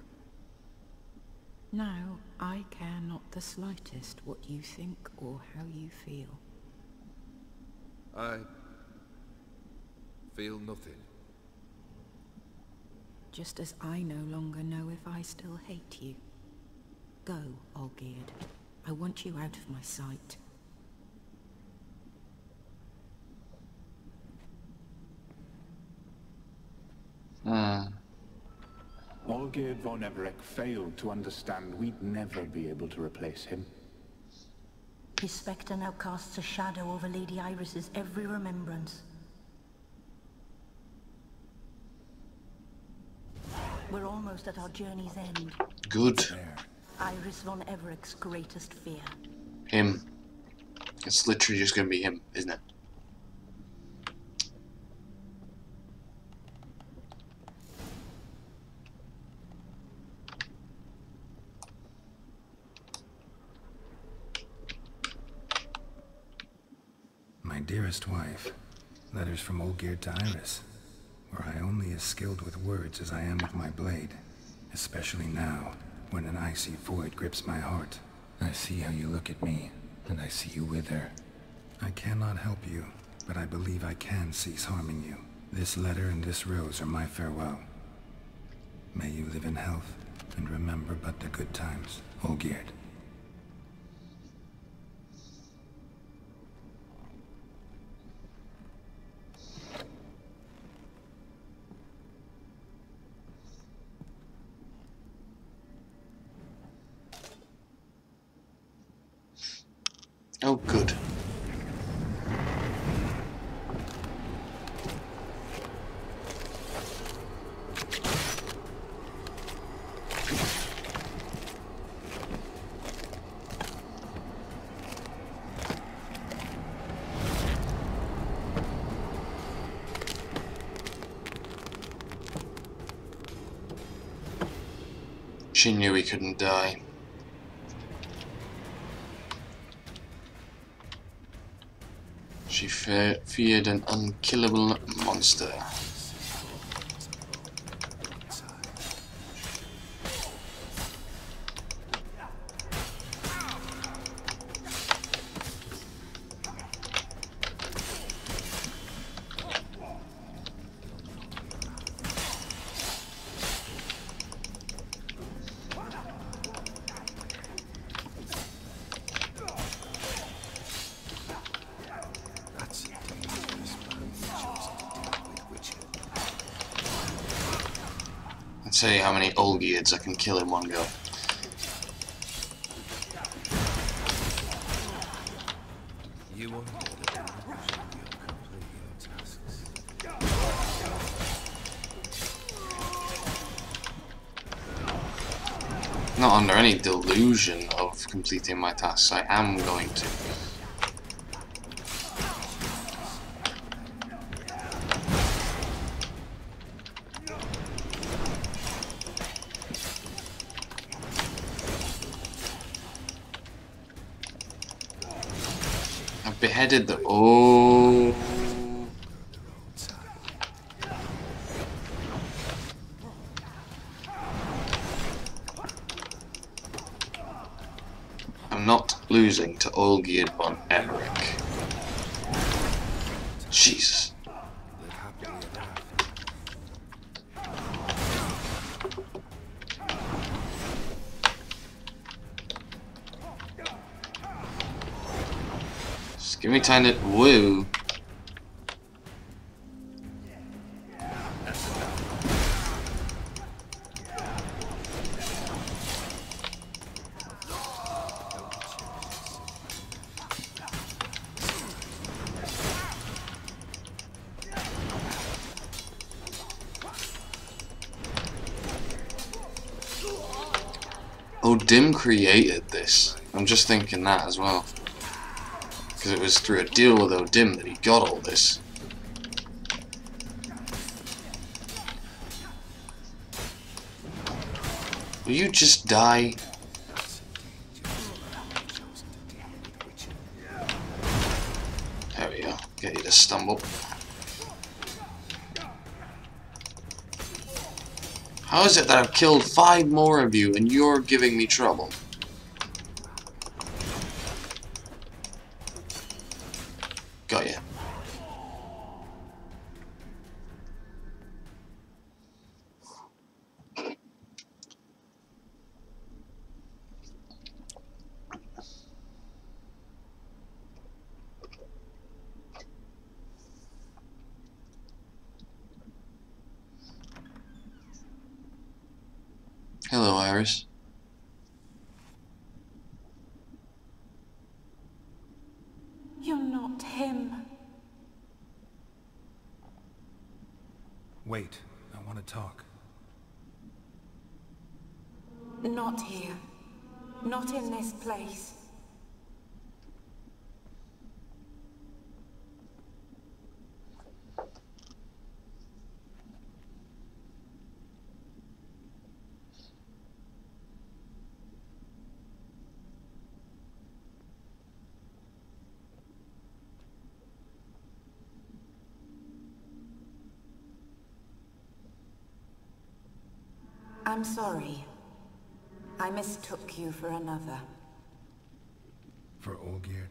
Now, I care not the slightest what you think or how you feel. I feel nothing. Just as I no longer know if I still hate you. Go, Olgeird. I want you out of my sight. Olgeird von Everec failed to understand we'd never be able to replace him. His spectre now casts a shadow over Lady Iris's every remembrance. We're almost at our journey's end. Good. Iris von Everec's greatest fear. Him. It's literally just going to be him, isn't it? My dearest wife, letters from Olgeird to Iris. Were I only as skilled with words as I am with my blade, especially now, when an icy void grips my heart. I see how you look at me, and I see you with her. I cannot help you, but I believe I can cease harming you. This letter and this rose are my farewell. May you live in health, and remember but the good times, Olgeird. Oh, good. She knew he couldn't die. She feared an unkillable monster. Let's see how many Olgeirds I can kill in one go. You wonder that you'll complete your tasks. Not under any delusion of completing my tasks. I am going to. I've beheaded the... Oh... I'm not losing to Olgeird von Emmerich. Jesus. Just give me time to... Woo. Oh, Dim created this. I'm just thinking that as well. Because it was through a deal with O'Dim that he got all this. Will you just die? There we go. Get you to stumble. How is it that I've killed 5 more of you and you're giving me trouble? Got ya. Hello, Iris. You're not him. Wait, I want to talk. Not here. Not in this place. I'm sorry. I mistook you for another. For Olgeird?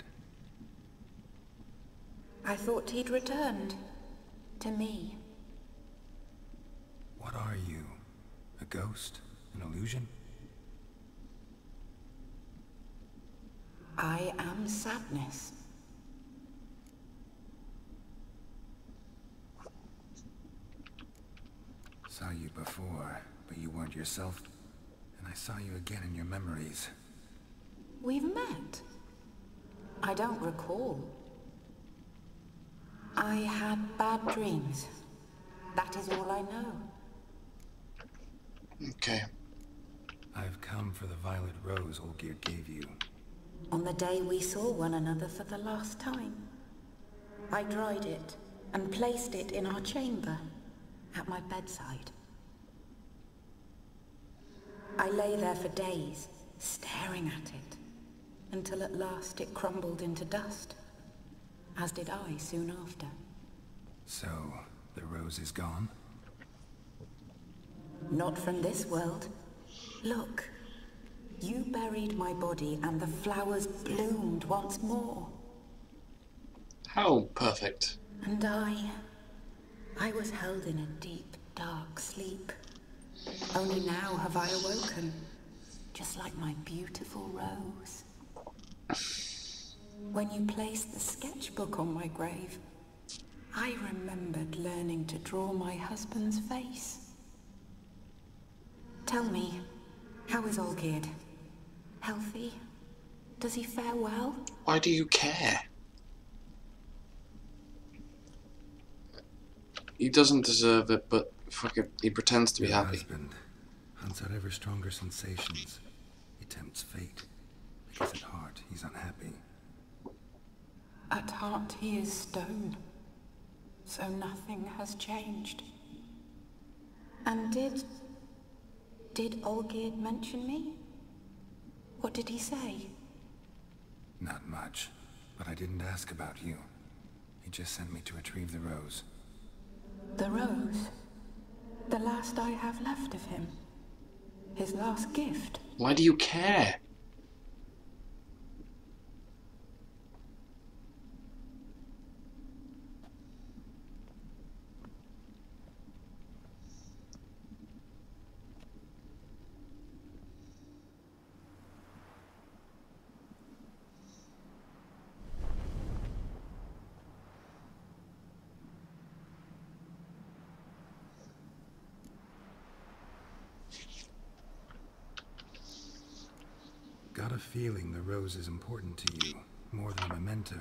I thought he'd returned. To me. What are you? A ghost? An illusion? I am sadness. Saw you before, but you weren't yourself. And I saw you again in your memories. We've met. I don't recall. I had bad dreams. That is all I know. Okay. I've come for the violet rose Olgeird gave you. On the day we saw one another for the last time, I dried it and placed it in our chamber, at my bedside. I lay there for days, staring at it, until at last it crumbled into dust, as did I soon after. So, the rose is gone? Not from this world. Look. You buried my body and the flowers bloomed once more. How perfect. And I was held in a deep, dark sleep. Only now have I awoken, just like my beautiful rose. When you placed the sketchbook on my grave, I remembered learning to draw my husband's face. Tell me, how is Olgeird? Healthy? Does he fare well? Why do you care? He doesn't deserve it, but fuck it, he pretends to be Your happy. husband hunts out ever stronger sensations. He tempts fate, because at heart he's unhappy. At heart he is stone, so nothing has changed. And did Olgeird mention me? What did he say? Not much, but I didn't ask about you. He just sent me to retrieve the rose. The rose? The last I have left of him? His last gift? Why do you care? Got a feeling the rose is important to you, more than a memento.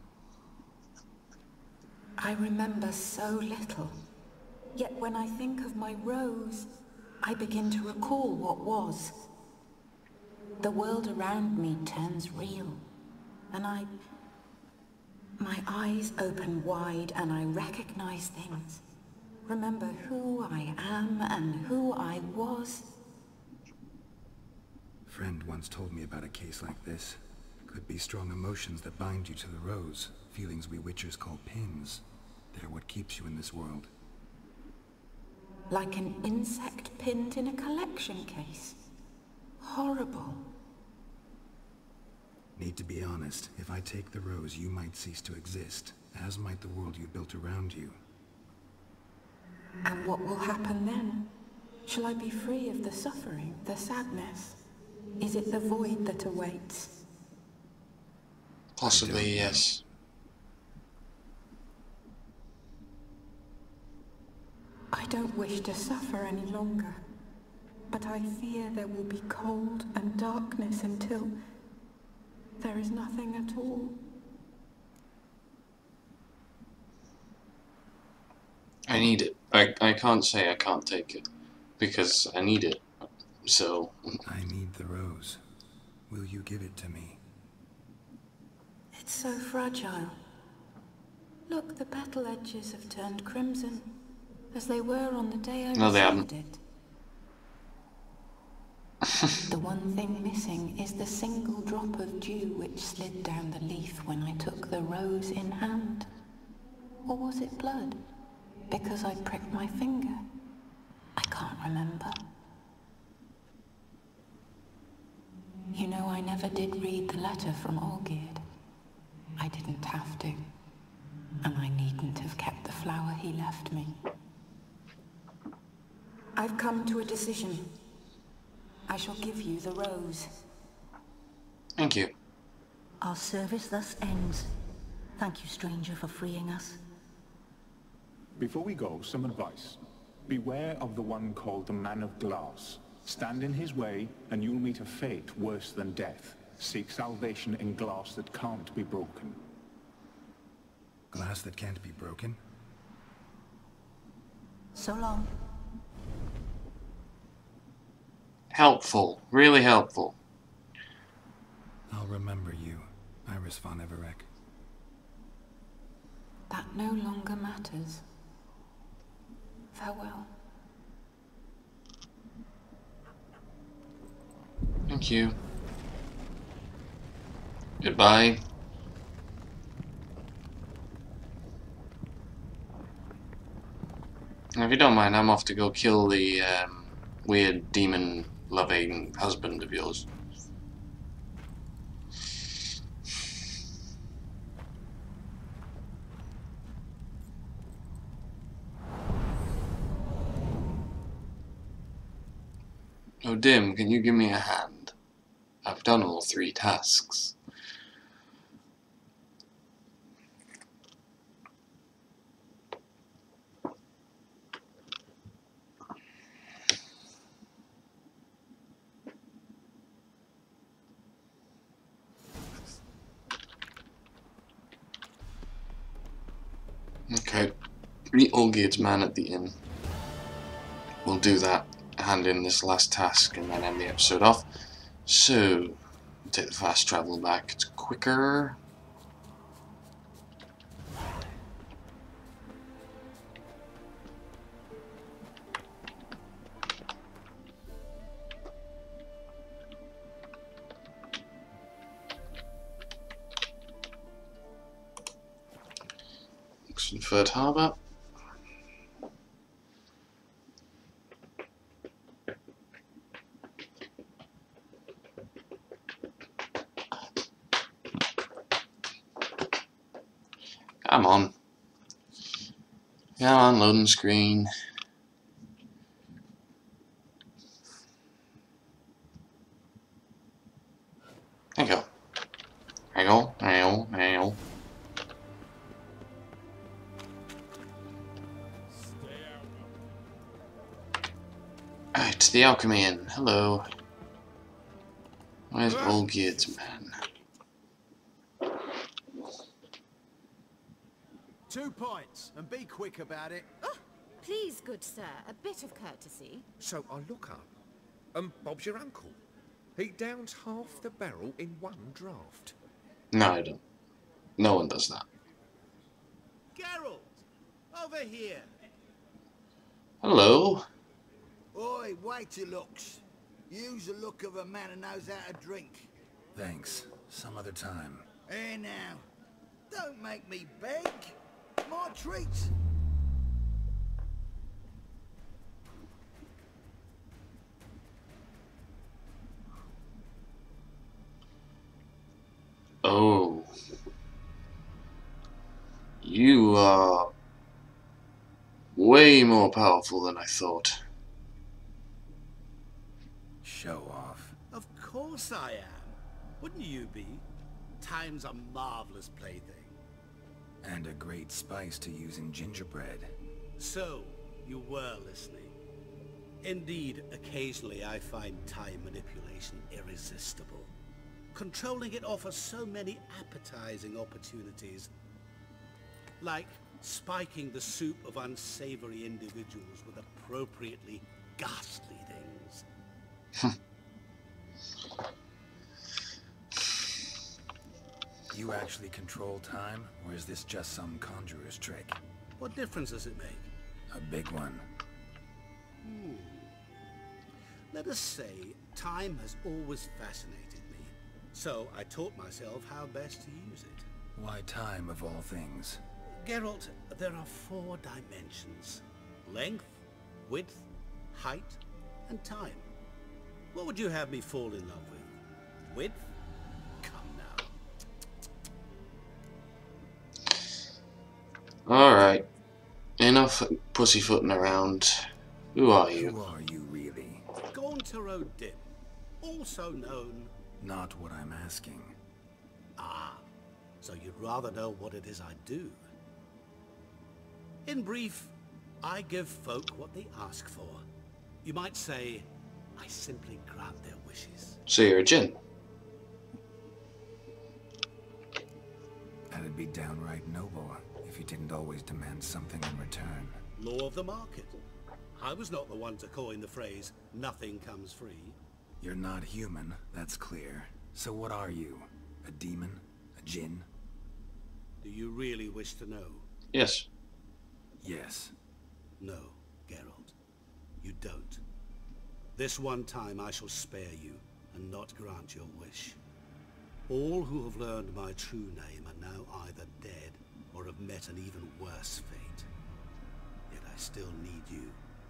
I remember so little. Yet when I think of my rose, I begin to recall what was. The world around me turns real, and my eyes open wide and I recognize things. Remember who I am and who I was. Friend once told me about a case like this. Could be strong emotions that bind you to the rose, feelings we witchers call pins. They're what keeps you in this world. Like an insect pinned in a collection case. Horrible. Need to be honest, if I take the rose, you might cease to exist, as might the world you built around you. And what will happen then? Shall I be free of the suffering, the sadness? Is it the void that awaits? Possibly, yes. I don't wish to suffer any longer, but I fear there will be cold and darkness until there is nothing at all. I need it. I can't say I can't take it, because I need it. So... I need the rose. Will you give it to me? It's so fragile. Look, the petal edges have turned crimson, as they were on the day I received it. The one thing missing is the single drop of dew which slid down the leaf when I took the rose in hand. Or was it blood? Because I pricked my finger. I can't remember. You know, I never did read the letter from Olgeird. I didn't have to. And I needn't have kept the flower he left me. I've come to a decision. I shall give you the rose. Thank you. Our service thus ends. Thank you, stranger, for freeing us. Before we go, some advice. Beware of the one called the Man of Glass. Stand in his way, and you'll meet a fate worse than death. Seek salvation in glass that can't be broken. Glass that can't be broken? So long. Helpful. Really helpful. I'll remember you, Iris von Everec. That no longer matters. Farewell. Thank you. Goodbye. If you don't mind, I'm off to go kill the weird demon-loving husband of yours. Oh, Dim, can you give me a hand? I've done all 3 tasks. Okay, meet Olgeird's man at the inn. We'll do that, hand in this last task, and then end the episode off. So, take the fast travel back, it's quicker. Oxenford Harbour. Come on. Come on, loading screen. There you go. There you go. There you go. There you go. Right, the Alchemy Inn. Hello. Where's Olgeird's man? 2 points, and be quick about it. Oh, please, good sir, a bit of courtesy. So I look up, and Bob's your uncle. He downs half the barrel in one draft. No, I don't. No one does that. Geralt, over here. Hello. Oi, waiter looks. Use the look of a man who knows how to drink. Thanks. Some other time. Here now. Don't make me beg. My treat. Oh. You are way more powerful than I thought. Show off. Of course I am. Wouldn't you be? Time's a marvelous plaything. And a great spice to use in gingerbread. So, you were listening. Indeed, occasionally I find time manipulation irresistible. Controlling it offers so many appetizing opportunities. Like spiking the soup of unsavory individuals with appropriately ghastly things. You actually control time, or is this just some conjurer's trick? What difference does it make? A big one. Let us say, time has always fascinated me. So I taught myself how best to use it. Why time of all things? Geralt, there are 4 dimensions. Length, width, height, and time. What would you have me fall in love with? Width? Come now. Alright. Enough pussyfooting around. Who are you? Who are you, really? Gauntero Dim, also known... Not what I'm asking. Ah, so you'd rather know what it is I do. In brief, I give folk what they ask for. You might say, I simply grant their wishes. So you're a djinn? That'd be downright noble if you didn't always demand something in return. Law of the market. I was not the one to coin the phrase, nothing comes free. You're not human, that's clear. So what are you? A demon? A djinn? Do you really wish to know? Yes. Yes. No, Geralt. You don't. This one time I shall spare you, and not grant your wish. All who have learned my true name are now either dead, or have met an even worse fate. Yet I still need you.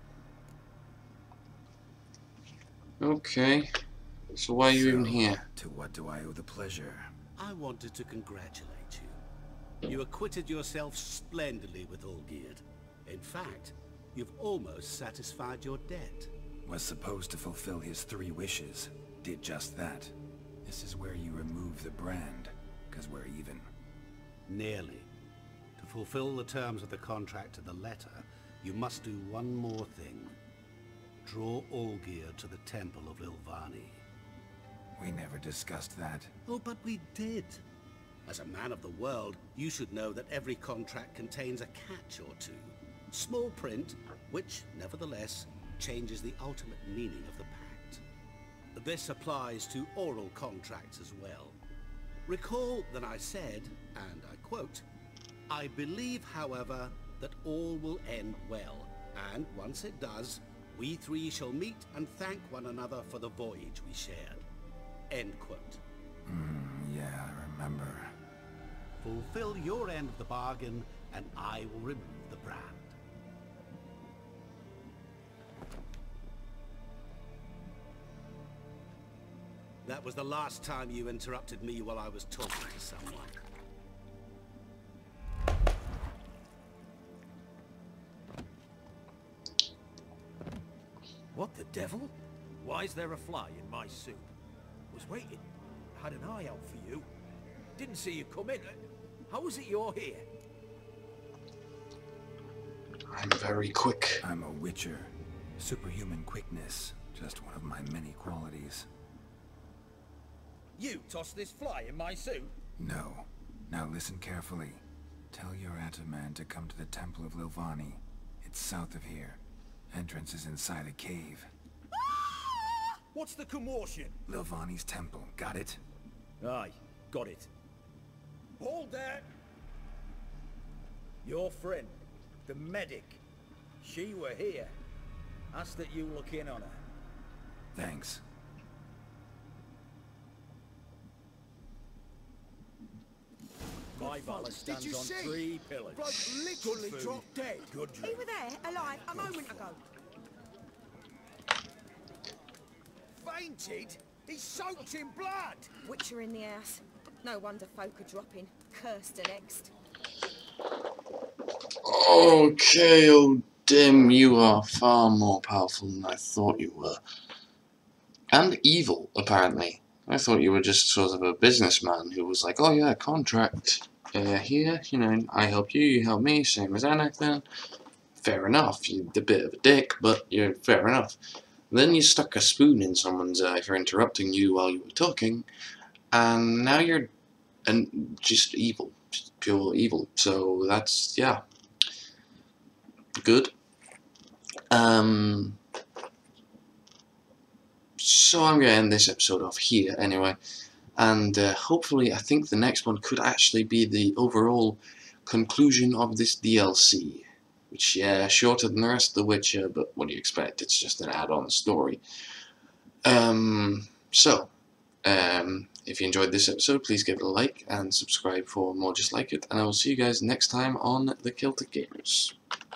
Okay. So why are you even here? To what do I owe the pleasure? I wanted to congratulate you. You acquitted yourself splendidly with Olgeird. In fact, you've almost satisfied your debt. Was supposed to fulfill his 3 wishes. Did just that. This is where you remove the brand, because we're even. Nearly. To fulfill the terms of the contract to the letter, you must do one more thing. Draw Olgeird to the Temple of Lilvani. We never discussed that. Oh, but we did. As a man of the world, you should know that every contract contains a catch or two. Small print, which, nevertheless, changes the ultimate meaning of the pact. This applies to oral contracts as well. Recall that I said, and I quote, "I believe, however, that all will end well, and once it does, we 3 shall meet and thank one another for the voyage we shared." End quote. Yeah, I remember. Fulfill your end of the bargain, and I will remove the brand. That was the last time you interrupted me while I was talking to someone. What the devil? Why is there a fly in my suit? Was waiting. Had an eye out for you. Didn't see you come in. How is it you're here? I'm very quick. I'm a witcher. Superhuman quickness. Just one of my many qualities. You tossed this fly in my suit? No. Now listen carefully. Tell your Ataman to come to the Temple of Lilvani. It's south of here. Entrance is inside a cave. What's the commotion? Lilvani's temple. Got it? Aye, got it. Hold there! Your friend, the medic. She were here. Ask that you look in on her. Thanks. My valor stands on 3 pillars. Bloke literally Good food, dropped dead. good drink. You were there, alive, a moment ago. Fainted? He's soaked in blood. Witcher in the house. No wonder folk are dropping. Cursed and next. Okay, oh Dim, you are far more powerful than I thought you were. And evil, apparently. I thought you were just sort of a businessman who was like, oh yeah, contract. Here, you know, I help you, you help me, same as Anakin. Fair enough, you're a bit of a dick, but you're fair enough. Then you stuck a spoon in someone's eye for interrupting you while you were talking, and now you're just evil, just pure evil. So that's, yeah, good. So I'm going to end this episode off here anyway, and hopefully I think the next one could actually be the overall conclusion of this DLC. Which, yeah, shorter than the rest of The Witcher, but what do you expect? It's just an add-on story. If you enjoyed this episode, please give it a like and subscribe for more just like it. And I will see you guys next time on The Celtic Gamers.